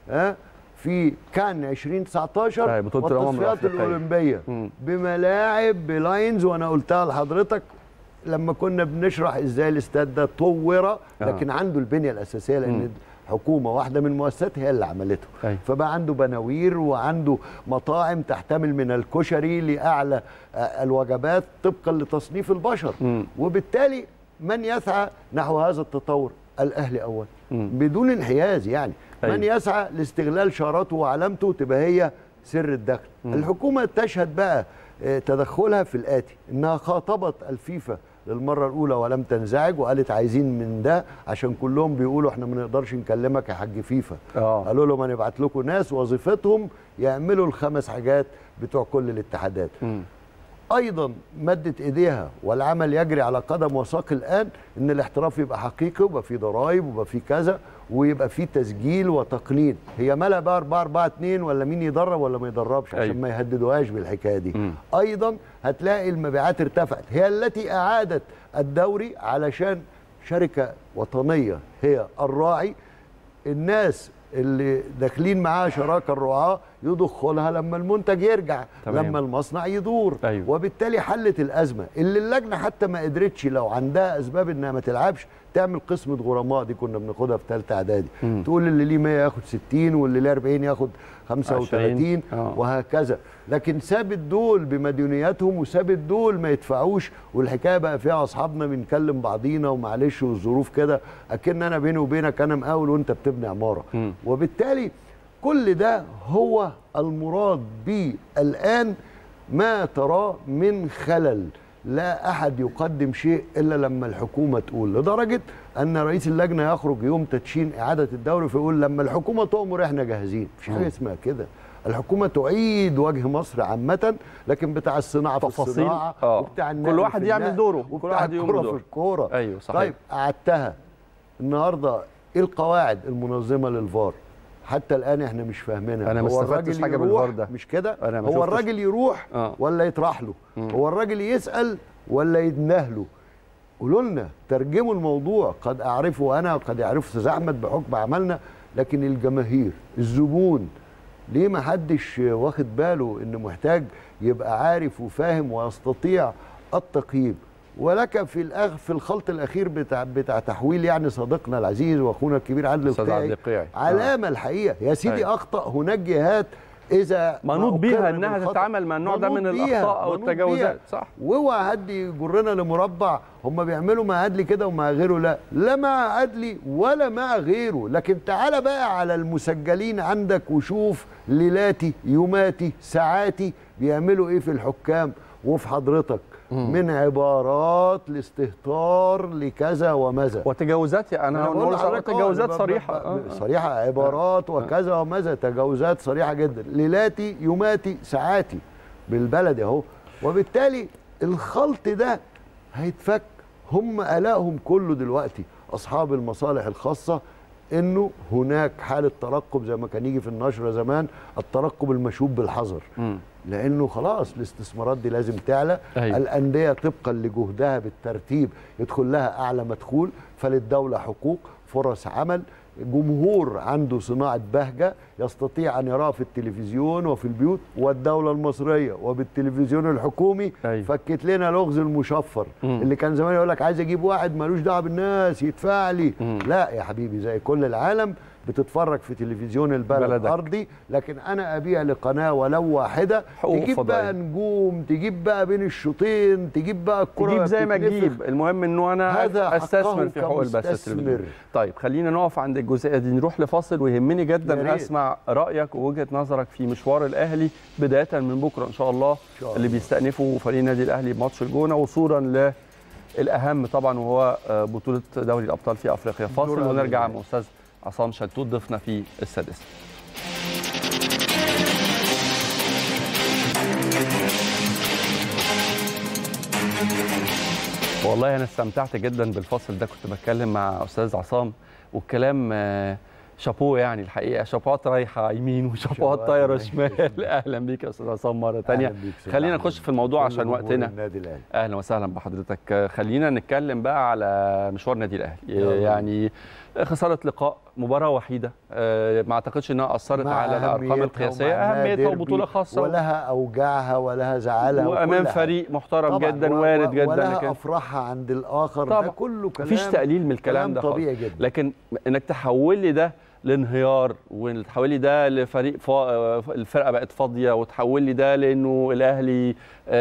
في كان 2019 والتصفيات الاولمبيه بملاعب بلاينز، وانا قلتها لحضرتك لما كنا بنشرح ازاي الاستاد ده طور، لكن عنده البنيه الاساسيه لان حكومه واحده من المؤسسات هي اللي عملته. فبقى عنده بناوير وعنده مطاعم تحتمل من الكشري لاعلى الوجبات طبقا لتصنيف البشر. وبالتالي من يسعى نحو هذا التطور؟ الاهلي اول بدون انحياز يعني. من يسعى لاستغلال شاراته وعلامته تبقى هي سر الدخل. الحكومه تشهد بقى تدخلها في الاتي، انها خاطبت الفيفا للمره الاولى ولم تنزعج وقالت عايزين من ده عشان كلهم بيقولوا احنا ما نقدرش نكلمك يا حاج فيفا. قالوا لهم هنبعت لكم ناس وظيفتهم يعملوا ال5 حاجات بتوع كل الاتحادات. ايضا مدت ايديها والعمل يجري على قدم وساق الان ان الاحتراف يبقى حقيقي ويبقى فيه ضرائب ويبقى فيه كذا ويبقى فيه تسجيل وتقنين. هي مالها بقى 4-4-2 ولا مين يدرب ولا ما يدربش عشان ما يهددوهاش بالحكايه دي. ايضا هتلاقي المبيعات ارتفعت، هي التي اعادت الدوري علشان شركه وطنيه هي الراعي. الناس اللي داخلين معاها شراكه الرعاه يدخلها لما المنتج يرجع. لما المصنع يدور. وبالتالي حلت الازمه اللي اللجنه حتى ما قدرتش لو عندها اسباب انها ما تلعبش تعمل قسمه غرماء دي كنا بناخدها في ثالثه اعدادي. تقول اللي ليه 100 ياخد 60 واللي ليه 40 ياخد 35 وهكذا. لكن سابت دول بمديونياتهم وسابت دول ما يدفعوش، والحكايه بقى فيها اصحابنا بنكلم بعضينا ومعلش والظروف كده اكن انا بيني وبينك انا مقاول وانت بتبني عماره. وبالتالي كل ده هو المراد به الآن. ما تراه من خلل، لا أحد يقدم شيء إلا لما الحكومة تقول، لدرجة أن رئيس اللجنة يخرج يوم تدشين إعادة الدوري فيقول لما الحكومة تؤمر إحنا جاهزين. مفيش حاجة اسمها كده. الحكومة تعيد وجه مصر عامة، لكن بتاع الصناعة في الصناعة وبتاع كل واحد يعمل دوره كل واحد يعمل دوره في الكورة. أيوه صحيح. طيب قعدتها النهارده إيه القواعد المنظمة للفار؟ حتى الان احنا مش فاهمينها. انا ما استفدتش حاجه بالفار ده. مش كده؟ هو الراجل يروح ولا يطرح له؟ هو الراجل يسال ولا يدنه له؟ قولوا لنا، ترجموا الموضوع. قد اعرفه انا وقد يعرفه استاذ احمد بحكم عملنا، لكن الجماهير الزبون ليه ما حدش واخد باله انه محتاج يبقى عارف وفاهم ويستطيع التقييم. ولك في الخلط الاخير بتاع تحويل يعني صديقنا العزيز واخونا الكبير عادل القيعي علامه الحقيقه يا سيدي. اخطا هناك جهات اذا منوط بيها انها تتعامل مع النوع ده من الاخطاء او التجاوزات. صح. واوعى حد يجرنا لمربع هم بيعملوا مع عدلي كده ومع غيره. لا مع عدلي ولا مع غيره. لكن تعالى بقى على المسجلين عندك وشوف ليلاتي يوماتي ساعاتي بيعملوا ايه في الحكام وفي حضرتك من عبارات لاستهتار لكذا وماذا وتجاوزات. انا بقول تجاوزات صريحه صريحه، عبارات وكذا وماذا، تجاوزات صريحه جدا، ليلاتي يوماتي ساعاتي بالبلد اهو. وبالتالي الخلط ده هيتفك. هم قلقهم كله دلوقتي اصحاب المصالح الخاصه انه هناك حاله ترقب زي ما كان يجي في النشره زمان، الترقب المشوب بالحذر. لانه خلاص الاستثمارات دي لازم تعلى. الانديه طبقا لجهدها بالترتيب يدخل لها اعلى مدخول، فللدوله حقوق، فرص عمل، جمهور عنده صناعه بهجه يستطيع ان يراها في التلفزيون وفي البيوت. والدوله المصريه وبالتلفزيون الحكومي فكت لنا لغز المشفر اللي كان زمان يقول لك عايز اجيب واحد مالوش دعوه بالناس يدفع لي. لا يا حبيبي، زي كل العالم بتتفرج في تلفزيون البلد الارضي، لكن انا ابيع لقناه ولو واحده تجيب بقى نجوم، تجيب بقى بين الشوطين، تجيب بقى الكره، تجيب زي ما تجيب، المهم انه انا استثمر في حقوق البث التلفزيوني. طيب خلينا نقف عند الجزئيه دي، نروح لفاصل، ويهمني جدا اسمع رايك ووجهه نظرك في مشوار الاهلي بدايه من بكره ان شاء الله اللي بيستأنفوا فريق النادي الاهلي بماتش الجونه، وصولا للاهم طبعا وهو بطوله دوري الابطال في افريقيا. فاصل ونرجع مع استاذ عصام شلتوت ضيفنا في السادسه. والله انا استمتعت جدا بالفاصل ده، كنت بتكلم مع استاذ عصام والكلام شابوه، يعني الحقيقه شابوات رايحه يمين وشابوات طايره شمال. اهلا بيك يا استاذ عصام مره ثانيه. خلينا نخش في الموضوع عشان وقتنا. اهلا وسهلا بحضرتك. خلينا نتكلم بقى على مشوار النادي الاهلي. يعني خساره لقاء، مباراه وحيده، ما اعتقدش انها اثرت على الارقام القياسيه، اهميتها وبطوله خاصه ولها اوجاعها ولها زعلها، وامام فريق محترم جدا وارد جدا، ولها افراحها عند الاخر. ده كله كلام، مفيش تقليل من الكلام ده طبيعي جدا، لكن انك تحول لي ده لانهيار، وتحول لي ده لفريق الفرقه بقت فاضيه، وتحول لي ده لانه الاهلي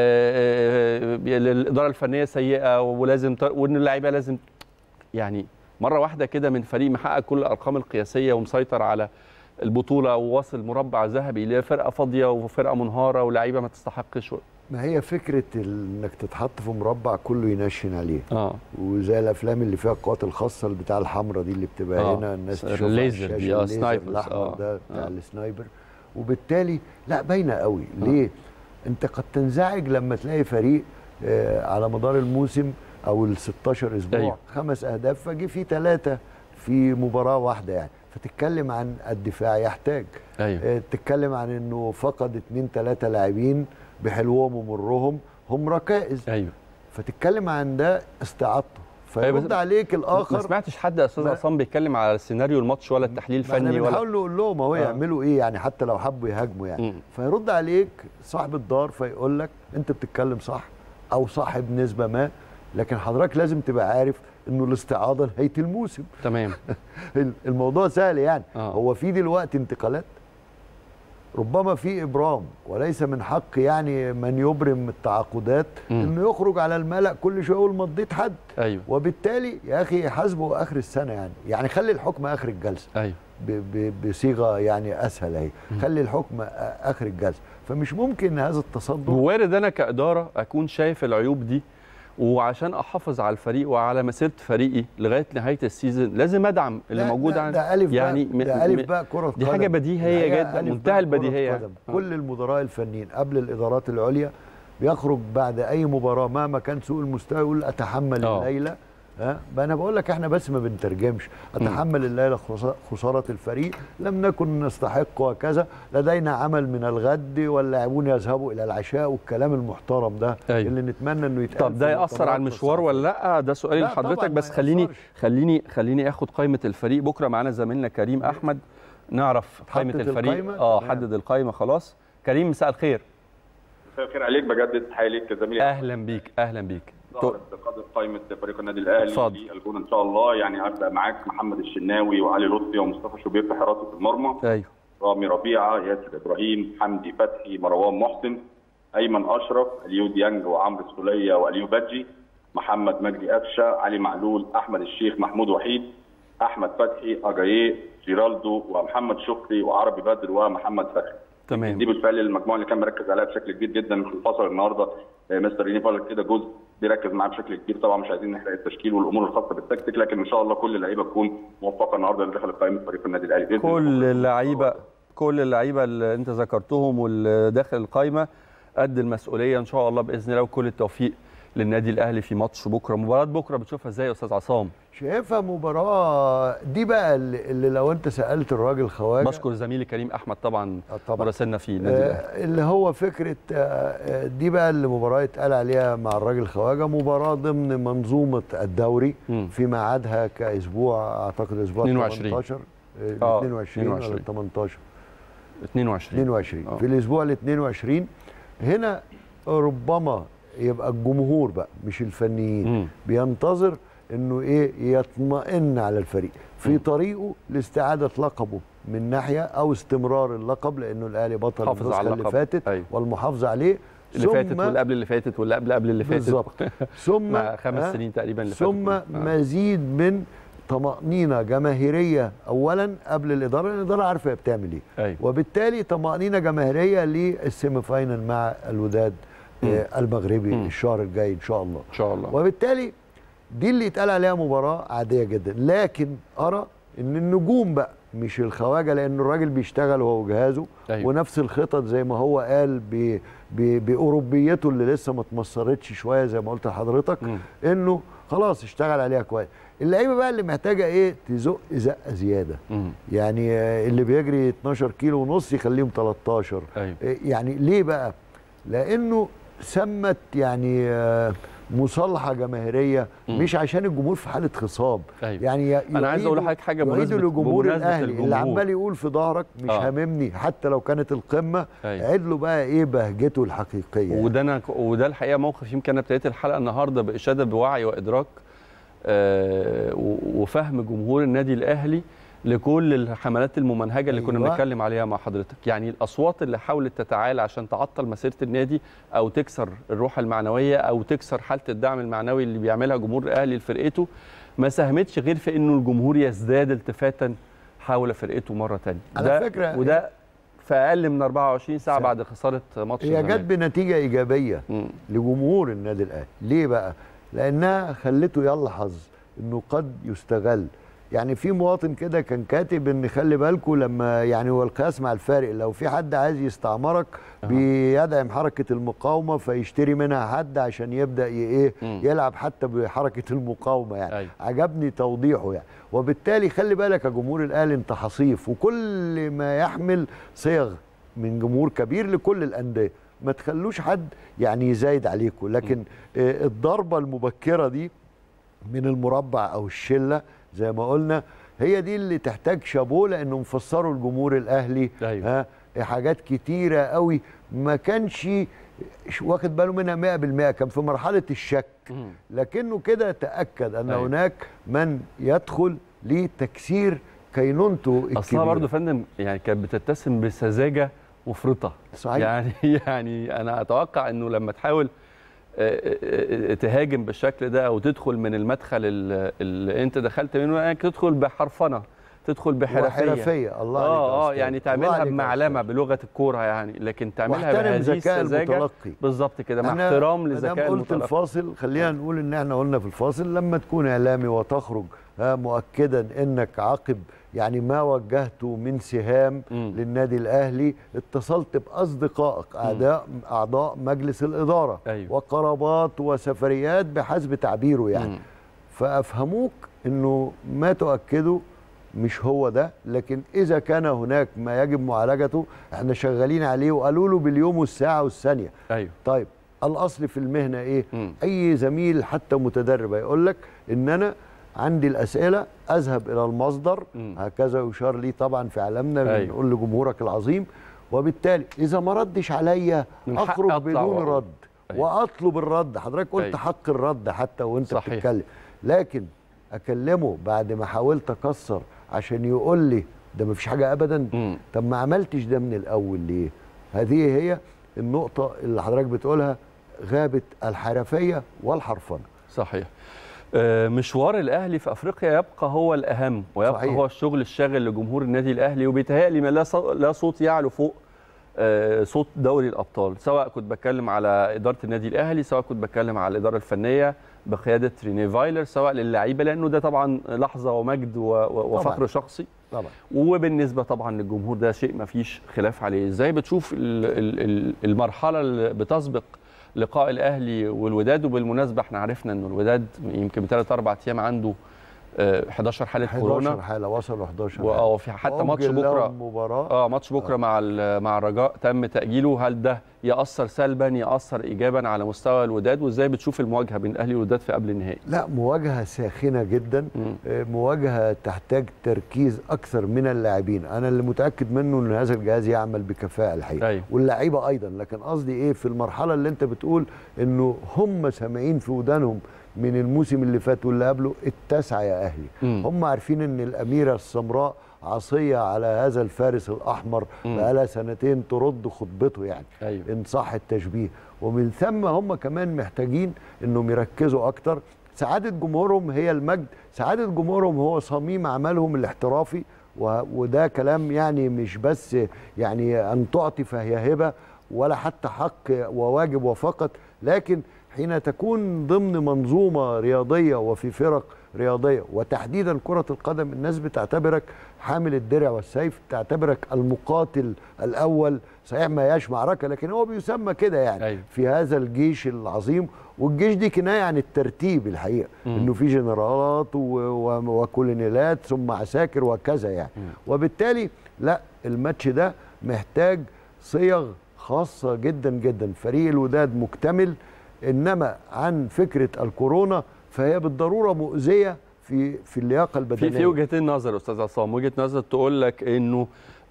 الاداره الفنيه سيئه ولازم وان اللعيبه لازم، يعني مره واحده كده من فريق محقق كل الارقام القياسيه ومسيطر على البطوله وواصل مربع ذهبي لفرقه فاضيه وفرقه منهاره ولاعيبه ما تستحقش. ما هي فكره انك تتحط في مربع كله ينشن عليه. وزي الافلام اللي فيها القوات الخاصه بتاع الحمراء دي اللي بتبقى هنا الناس تشوفها الليزر دي، سنايبر الاحمر ده بتاع السنايبر، وبالتالي لا باينه قوي. ليه؟ انت قد تنزعج لما تلاقي فريق على مدار الموسم او ال 16 اسبوع 5 اهداف، فجي في 3 في مباراه واحده، يعني فتتكلم عن الدفاع يحتاج. تتكلم عن انه فقد 2 3 لاعبين بحلوهم ومرهم هم ركائز. فتتكلم عن ده استعاضته، فيرد عليك الاخر. ما سمعتش حد يا استاذ عصام بيتكلم على سيناريو الماتش ولا التحليل الفني، ولا بنحاول نقول لهم اهو يعملوا ايه، يعني حتى لو حبوا يهاجموا يعني. فيرد عليك صاحب الدار فيقول لك انت بتتكلم صح او صح بنسبه ما، لكن حضرتك لازم تبقى عارف انه الاستعاضه نهايه الموسم. تمام. الموضوع سهل يعني. هو في دلوقتي انتقالات، ربما في ابرام، وليس من حق يعني من يبرم التعاقدات انه يخرج على الملأ كل شويه يقول مضيت حد. وبالتالي يا اخي حاسبه اخر السنه، يعني خلي الحكم اخر الجلسه. بصيغه يعني اسهل اهي، خلي الحكم اخر الجلسه. فمش ممكن هذا التصدر. وارد انا كاداره اكون شايف العيوب دي، وعشان احافظ على الفريق وعلى مسيره فريقي لغايه نهايه السيزون لازم ادعم اللي موجود عندي. ده ألف يعني ده ألف بقى كره قدم، دي حاجه بديهيه جدا، منتهى البديهيه. كل المدراء الفنيين قبل الادارات العليا بيخرج بعد اي مباراه مهما كان سوء المستوى يقول اتحمل الليله. انا بقول لك احنا بس ما بنترجمش. اتحمل الليله خساره الفريق، لم نكن نستحق وكذا، لدينا عمل من الغد واللاعبون يذهبوا الى العشاء، والكلام المحترم ده اللي نتمنى انه يتقال. طب ده ياثر على المشوار ولا لا؟ ده سؤالي لحضرتك. بس خليني اخد قائمه الفريق. بكره معانا زميلنا كريم احمد نعرف قائمه الفريق. حدد القائمه خلاص. كريم مساء الخير. مساء الخير عليك، بجدد تحيه ليك يا زميلي. اهلا بيك اهلا بيك. بقدر قائمه فريق النادي الاهلي في الجونه ان شاء الله. يعني هبدا معاك محمد الشناوي وعلي لطفي ومصطفى شوبير في حراسه المرمى. رامي ربيعه، ياسر ابراهيم، حمدي فتحي، مروان محسن، ايمن اشرف، اليو ديانج وعمرو السوليه واليو بادجي، محمد مجدي قفشه، علي معلول، احمد الشيخ، محمود وحيد، احمد فتحي، اجاييه، جيرالدو ومحمد شكري وعربي بدر ومحمد فتحي. تمام. دي بالفعل المجموعه اللي كان مركز عليها بشكل كبير جدا في الفصل النهارده. مستر ريني كده جزء بيركز معاه بشكل كبير. طبعا مش عايزين نحرق التشكيل والامور الخاصه بالتكتيك، لكن ان شاء الله كل اللعيبه تكون موفقه النهارده اللي دخلت قائمه فريق النادي الاهلي. كل اللعيبه اللي انت ذكرتهم واللي داخل القائمه قد المسؤوليه ان شاء الله باذن الله، وكل التوفيق للنادي الاهلي في ماتش بكره. مباراه بكره بتشوفها ازاي يا استاذ عصام؟ شايفها مباراه دي بقى اللي لو انت سالت الراجل خواجه. بشكر زميلي كريم احمد طبعا مراسلنا في النادي الاهلي. اللي هو فكره دي بقى اللي مباراه اتقال عليها مع الراجل خواجه مباراه ضمن منظومه الدوري في ميعادها كاسبوع، اعتقد اسبوع 18 22 ولا 18 22 في الاسبوع ال 22. هنا ربما يبقى الجمهور بقى مش الفنيين بينتظر انه ايه يطمئن على الفريق في طريقه لاستعاده لقبه من ناحيه او استمرار اللقب، لانه الاهلي بطل النسخه اللي فاتت والمحافظه عليه اللي فاتت واللي قبل اللي فاتت واللي قبل اللي فاتت بالظبط. ثم مع 5 سنين تقريبا اللي ثم مزيد من طمأنينة جماهيرية أولا قبل الإدارة، لأن الإدارة عارفة بتعمل إيه. وبالتالي طمأنينة جماهيرية للسيمي فاينل مع الوداد المغربي الشهر الجاي إن شاء الله. إن شاء الله. وبالتالي دي اللي يتقال عليها مباراة عادية جدا، لكن أرى إن النجوم بقى مش الخواجة، لأن الراجل بيشتغل هو وجهازه ونفس الخطط زي ما هو قال بأوروبيته اللي لسه ما اتمصرتش شوية زي ما قلت لحضرتك، إنه خلاص اشتغل عليها كويس. اللعيبه بقى اللي محتاجه ايه تزق زقه زياده، يعني اللي بيجري 12 كيلو ونص يخليهم 13. يعني ليه بقى؟ لانه سمت يعني مصالحه جماهيريه مش عشان الجمهور في حاله خصاب. يعني انا عايز اقول لحضرتك حاجه بمناسبه لجمهور الاهلي اللي عمال يقول في ظهرك مش هاممني حتى لو كانت القمه، عيد له بقى ايه بهجته الحقيقيه. وده الحقيقه موقف يمكن انا ابتديت الحلقه النهارده باشاده بوعي وادراك وفهم جمهور النادي الاهلي لكل الحملات الممنهجه اللي كنا بنتكلم عليها مع حضرتك. يعني الاصوات اللي حاولت تتعالى عشان تعطل مسيره النادي او تكسر الروح المعنويه او تكسر حاله الدعم المعنوي اللي بيعملها جمهور الاهلي لفرقته ما ساهمتش غير في انه الجمهور يزداد التفاتا حول فرقته مره ثانيه. على فكره وده في اقل من 24 ساعه بعد خساره ماتش هي جت بنتيجه ايجابيه لجمهور النادي الاهلي. ليه بقى؟ لانها خلته يلحظ انه قد يستغل. يعني في مواطن كده كان كاتب ان خلي بالكم لما يعني هو القياس مع الفارق، لو في حد عايز يستعمرك بيدعم حركه المقاومه فيشتري منها حد عشان يبدا ايه يلعب حتى بحركه المقاومه يعني. عجبني توضيحه يعني. وبالتالي خلي بالك يا جمهور الاهلي انت حصيف، وكل ما يحمل صيغ من جمهور كبير لكل الانديه، ما تخلوش حد يعني يزايد عليكم. لكن الضربه المبكره دي من المربع او الشله زي ما قلنا هي دي اللي تحتاج شابوه، لانه مفسروا الجمهور الاهلي حاجات كتيره قوي ما كانش واخد باله منها 100%، كان في مرحله الشك، لكنه كده تاكد ان هناك من يدخل لتكسير كينونته الكبيره. اصلا برضه فندم يعني كانت بتتسم بسذاجه مفرطه. صحيح. يعني انا اتوقع انه لما تحاول تهاجم بالشكل ده او تدخل من المدخل اللي انت دخلت منه، يعني تدخل بحرفنه، تدخل بحرفيه. الله يعني تعملها بمعلمه بلغه الكوره يعني، لكن تعملها بهذه السذاجه بالظبط كده مع احترام لذكاء المتلقي. قلت الفاصل خلينا نقول ان احنا قلنا في الفاصل لما تكون اعلامي وتخرج مؤكدا انك عقب يعني ما وجهته من سهام للنادي الاهلي اتصلت باصدقائك اعضاء مجلس الاداره وقرابات وسفريات بحسب تعبيره يعني فافهموك انه ما تؤكده مش هو ده، لكن اذا كان هناك ما يجب معالجته احنا شغالين عليه، وقالوا له باليوم والساعه والثانيه. طيب الاصل في المهنه ايه؟ اي زميل حتى متدرب هيقول لك ان انا عندي الاسئله اذهب الى المصدر، هكذا يشار لي طبعا في اعلامنا بنقول لجمهورك العظيم، وبالتالي اذا ما ردش عليا اخرج بدون رد واطلب الرد. حضرتك قلت حق الرد حتى وانت بتتكلم، لكن اكلمه بعد ما حاولت اكسر عشان يقول لي ده ما فيش حاجه ابدا. طب ما عملتش ده من الاول ليه؟ هذه هي النقطه اللي حضرتك بتقولها، غابه الحرفيه والحرفنه. صحيح. مشوار الاهلي في افريقيا يبقى هو الاهم، ويبقى صحيح. هو الشغل الشاغل لجمهور النادي الاهلي، وبيتهيألي ما لا صوت يعلو فوق صوت دوري الابطال، سواء كنت بتكلم على اداره النادي الاهلي، سواء كنت بتكلم على الاداره الفنيه بقياده ريني فايلر، سواء للاعيبه، لانه ده طبعا لحظه ومجد وفخر شخصي طبعا، وبالنسبه طبعا للجمهور ده شيء ما فيش خلاف عليه. ازاي بتشوف المرحله اللي بتسبق لقاء الاهلي والوداد؟ وبالمناسبه احنا عرفنا انه الوداد يمكن ب3 4 ايام عنده 11 حاله كورونا. 11 حاله وصلوا 11 حاله. وفي حتى ماتش بكره ماتش بكره مع الرجاء تم تاجيله. هل ده ياثر سلبا ياثر ايجابا على مستوى الوداد، وازاي بتشوف المواجهه بين الاهلي والوداد في قبل النهائي؟ لا، مواجهه ساخنه جدا، مواجهه تحتاج تركيز اكثر من اللاعبين. انا اللي متاكد منه ان هذا الجهاز يعمل بكفاءه الحقيقه. أيوه. واللاعيبه ايضا. لكن قصدي ايه، في المرحله اللي انت بتقول انه هم سامعين في ودانهم من الموسم اللي فات واللي قبله التاسعه يا اهلي. هم عارفين ان الاميره السمراء عصيه على هذا الفارس الاحمر بقالها سنتين ترد خطبته يعني. أيوه. ان صح التشبيه. ومن ثم هم كمان محتاجين انهم يركزوا اكتر. سعاده جمهورهم هي المجد، سعاده جمهورهم هو صميم عملهم الاحترافي، وده كلام يعني مش بس يعني ان تعطي فهي هبه ولا حتى حق وواجب وفقط، لكن حين تكون ضمن منظومة رياضية وفي فرق رياضية وتحديدا كرة القدم، الناس بتعتبرك حامل الدرع والسيف، تعتبرك المقاتل الأول. صحيح ما هياش معركة لكن هو بيسمى كده يعني. أيوه. في هذا الجيش العظيم، والجيش دي كناية عن الترتيب الحقيقة. إنه في جنرالات وكولونيلات ثم عساكر وكذا يعني. وبالتالي لا، الماتش ده محتاج صيغ خاصة جدا جدا. فريق الوداد مكتمل، انما عن فكره الكورونا فهي بالضروره مؤذيه في اللياقه البدنيه. في وجهتين نظر استاذ عصام. وجهه نظر تقول لك انه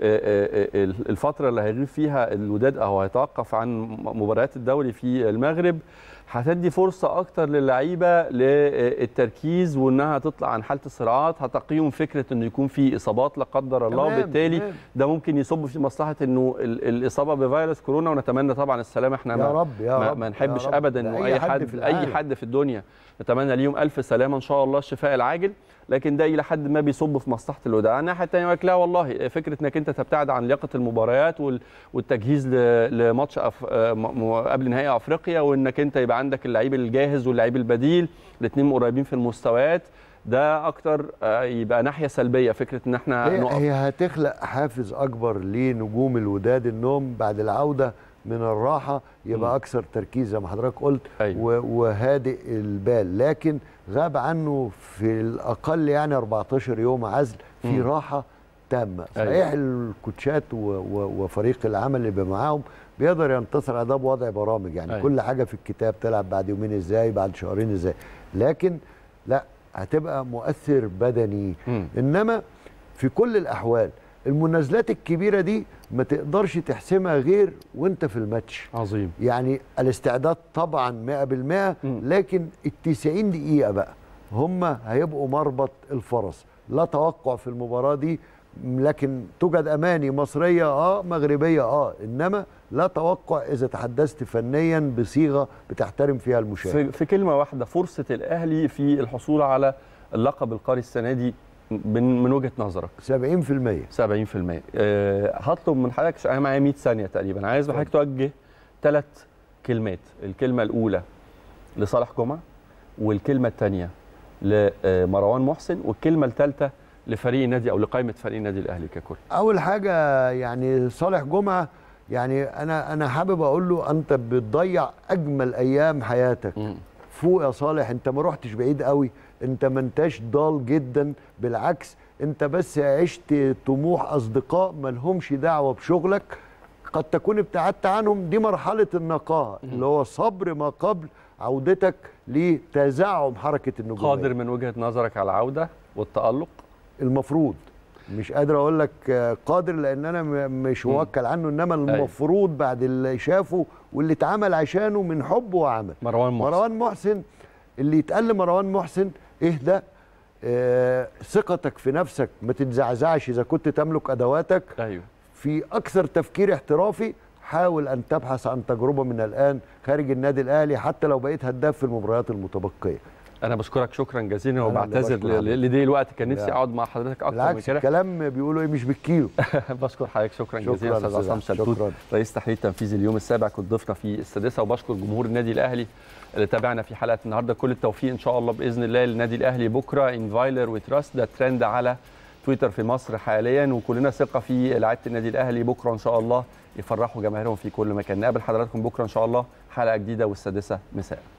الفتره اللي هيغيب فيها الوداد او هيتوقف عن مباريات الدوري في المغرب هتدي فرصه اكتر للعيبه للتركيز وانها تطلع عن حاله الصراعات، هتقيهم فكره انه يكون في اصابات لا قدر الله، وبالتالي ده ممكن يصب في مصلحه انه الاصابه بفيروس كورونا، ونتمنى طبعا السلامه. احنا يا رب يا رب ما نحبش يا رب ابدا انه اي حد في الدنيا نتمنى ليهم الف سلامه ان شاء الله، الشفاء العاجل، لكن ده الى حد ما بيصب في مصلحه الوداد. على الناحيه الثانيه يقول لك لا والله، فكره انك انت تبتعد عن لياقه المباريات والتجهيز لماتش قبل نهائي افريقيا، وانك انت يبقى عندك اللعيب الجاهز واللعيب البديل الاثنين قريبين في المستويات، ده اكتر يبقى ناحيه سلبيه. فكره ان احنا نقف هي هتخلق حافز اكبر لنجوم الوداد انهم بعد العوده من الراحه يبقى اكثر تركيز زي ما حضرتك قلت. أيوة. وهادئ البال، لكن غاب عنه في الاقل يعني 14 يوم عزل في راحه تامه. صحيح. أيوة. الكوتشات وفريق العمل اللي معاهم بيقدر ينتصر على ده بوضع برامج يعني. أيوة. كل حاجه في الكتاب تلعب بعد يومين ازاي، بعد شهرين ازاي، لكن لا، هتبقى مؤثر بدني. انما في كل الاحوال المنازلات الكبيره دي ما تقدرش تحسمها غير وانت في الماتش. عظيم. يعني الاستعداد طبعا 100%، لكن ال90 دقيقه بقى هم هيبقوا مربط الفرس. لا توقع في المباراه دي، لكن توجد اماني مصريه مغربيه انما لا توقع اذا تحدثت فنيا بصيغه بتحترم فيها المشاهد. في كلمه واحده، فرصه الاهلي في الحصول على اللقب القاري السنه دي من وجهه نظرك؟ 70%. 70%. هطلب من حضرتك، انا معايا 100 ثانيه تقريبا، عايز حضرتك توجه 3 كلمات. الكلمه الاولى لصالح جمعه، والكلمه الثانيه لمروان محسن، والكلمه الثالثه لفريق النادي او لقائمه فريق النادي الاهلي ككل. اول حاجه يعني صالح جمعه، يعني انا حابب اقول له انت بتضيع اجمل ايام حياتك. فوق يا صالح، انت ما رحتش بعيد قوي، انت ما انتش ضال جدا، بالعكس انت بس عشت طموح اصدقاء ما لهمش دعوه بشغلك، قد تكون ابتعدت عنهم. دي مرحله النقاهه اللي هو صبر ما قبل عودتك لتزعم حركه النجوميه. قادر من وجهه نظرك على العوده والتالق؟ المفروض، مش قادر اقول لك قادر لان انا مش موكل عنه، انما المفروض بعد اللي شافه واللي اتعمل عشانه من حب وعمل. مروان محسن اللي يتقال مروان محسن اهدى، ثقتك في نفسك ما تتزعزعش اذا كنت تملك ادواتك. ايوه. في اكثر تفكير احترافي، حاول ان تبحث عن تجربه من الان خارج النادي الاهلي حتى لو بقيت هداف في المباريات المتبقيه. انا بشكرك شكرا جزيلا، وبعتذر لدي الوقت كان نفسي اقعد مع حضرتك اكتر من كده. الكلام بيقولوا ايه مش بالكيلو. بشكر حضرتك شكرا جزيلا استاذ عصام شلتوت، رئيس تحرير تنفيذي اليوم السابع، كنت ضيفنا في السادسه. وبشكر جمهور النادي الاهلي اللي تابعنا في حلقه النهارده. كل التوفيق ان شاء الله باذن الله للنادي الاهلي بكره. انفايلر وتراست ده ترند على تويتر في مصر حاليا، وكلنا ثقه في لعيبه النادي الاهلي بكره ان شاء الله يفرحوا جماهيرهم في كل مكان. نقابل حضراتكم بكره ان شاء الله حلقه جديده والسادسه مساء.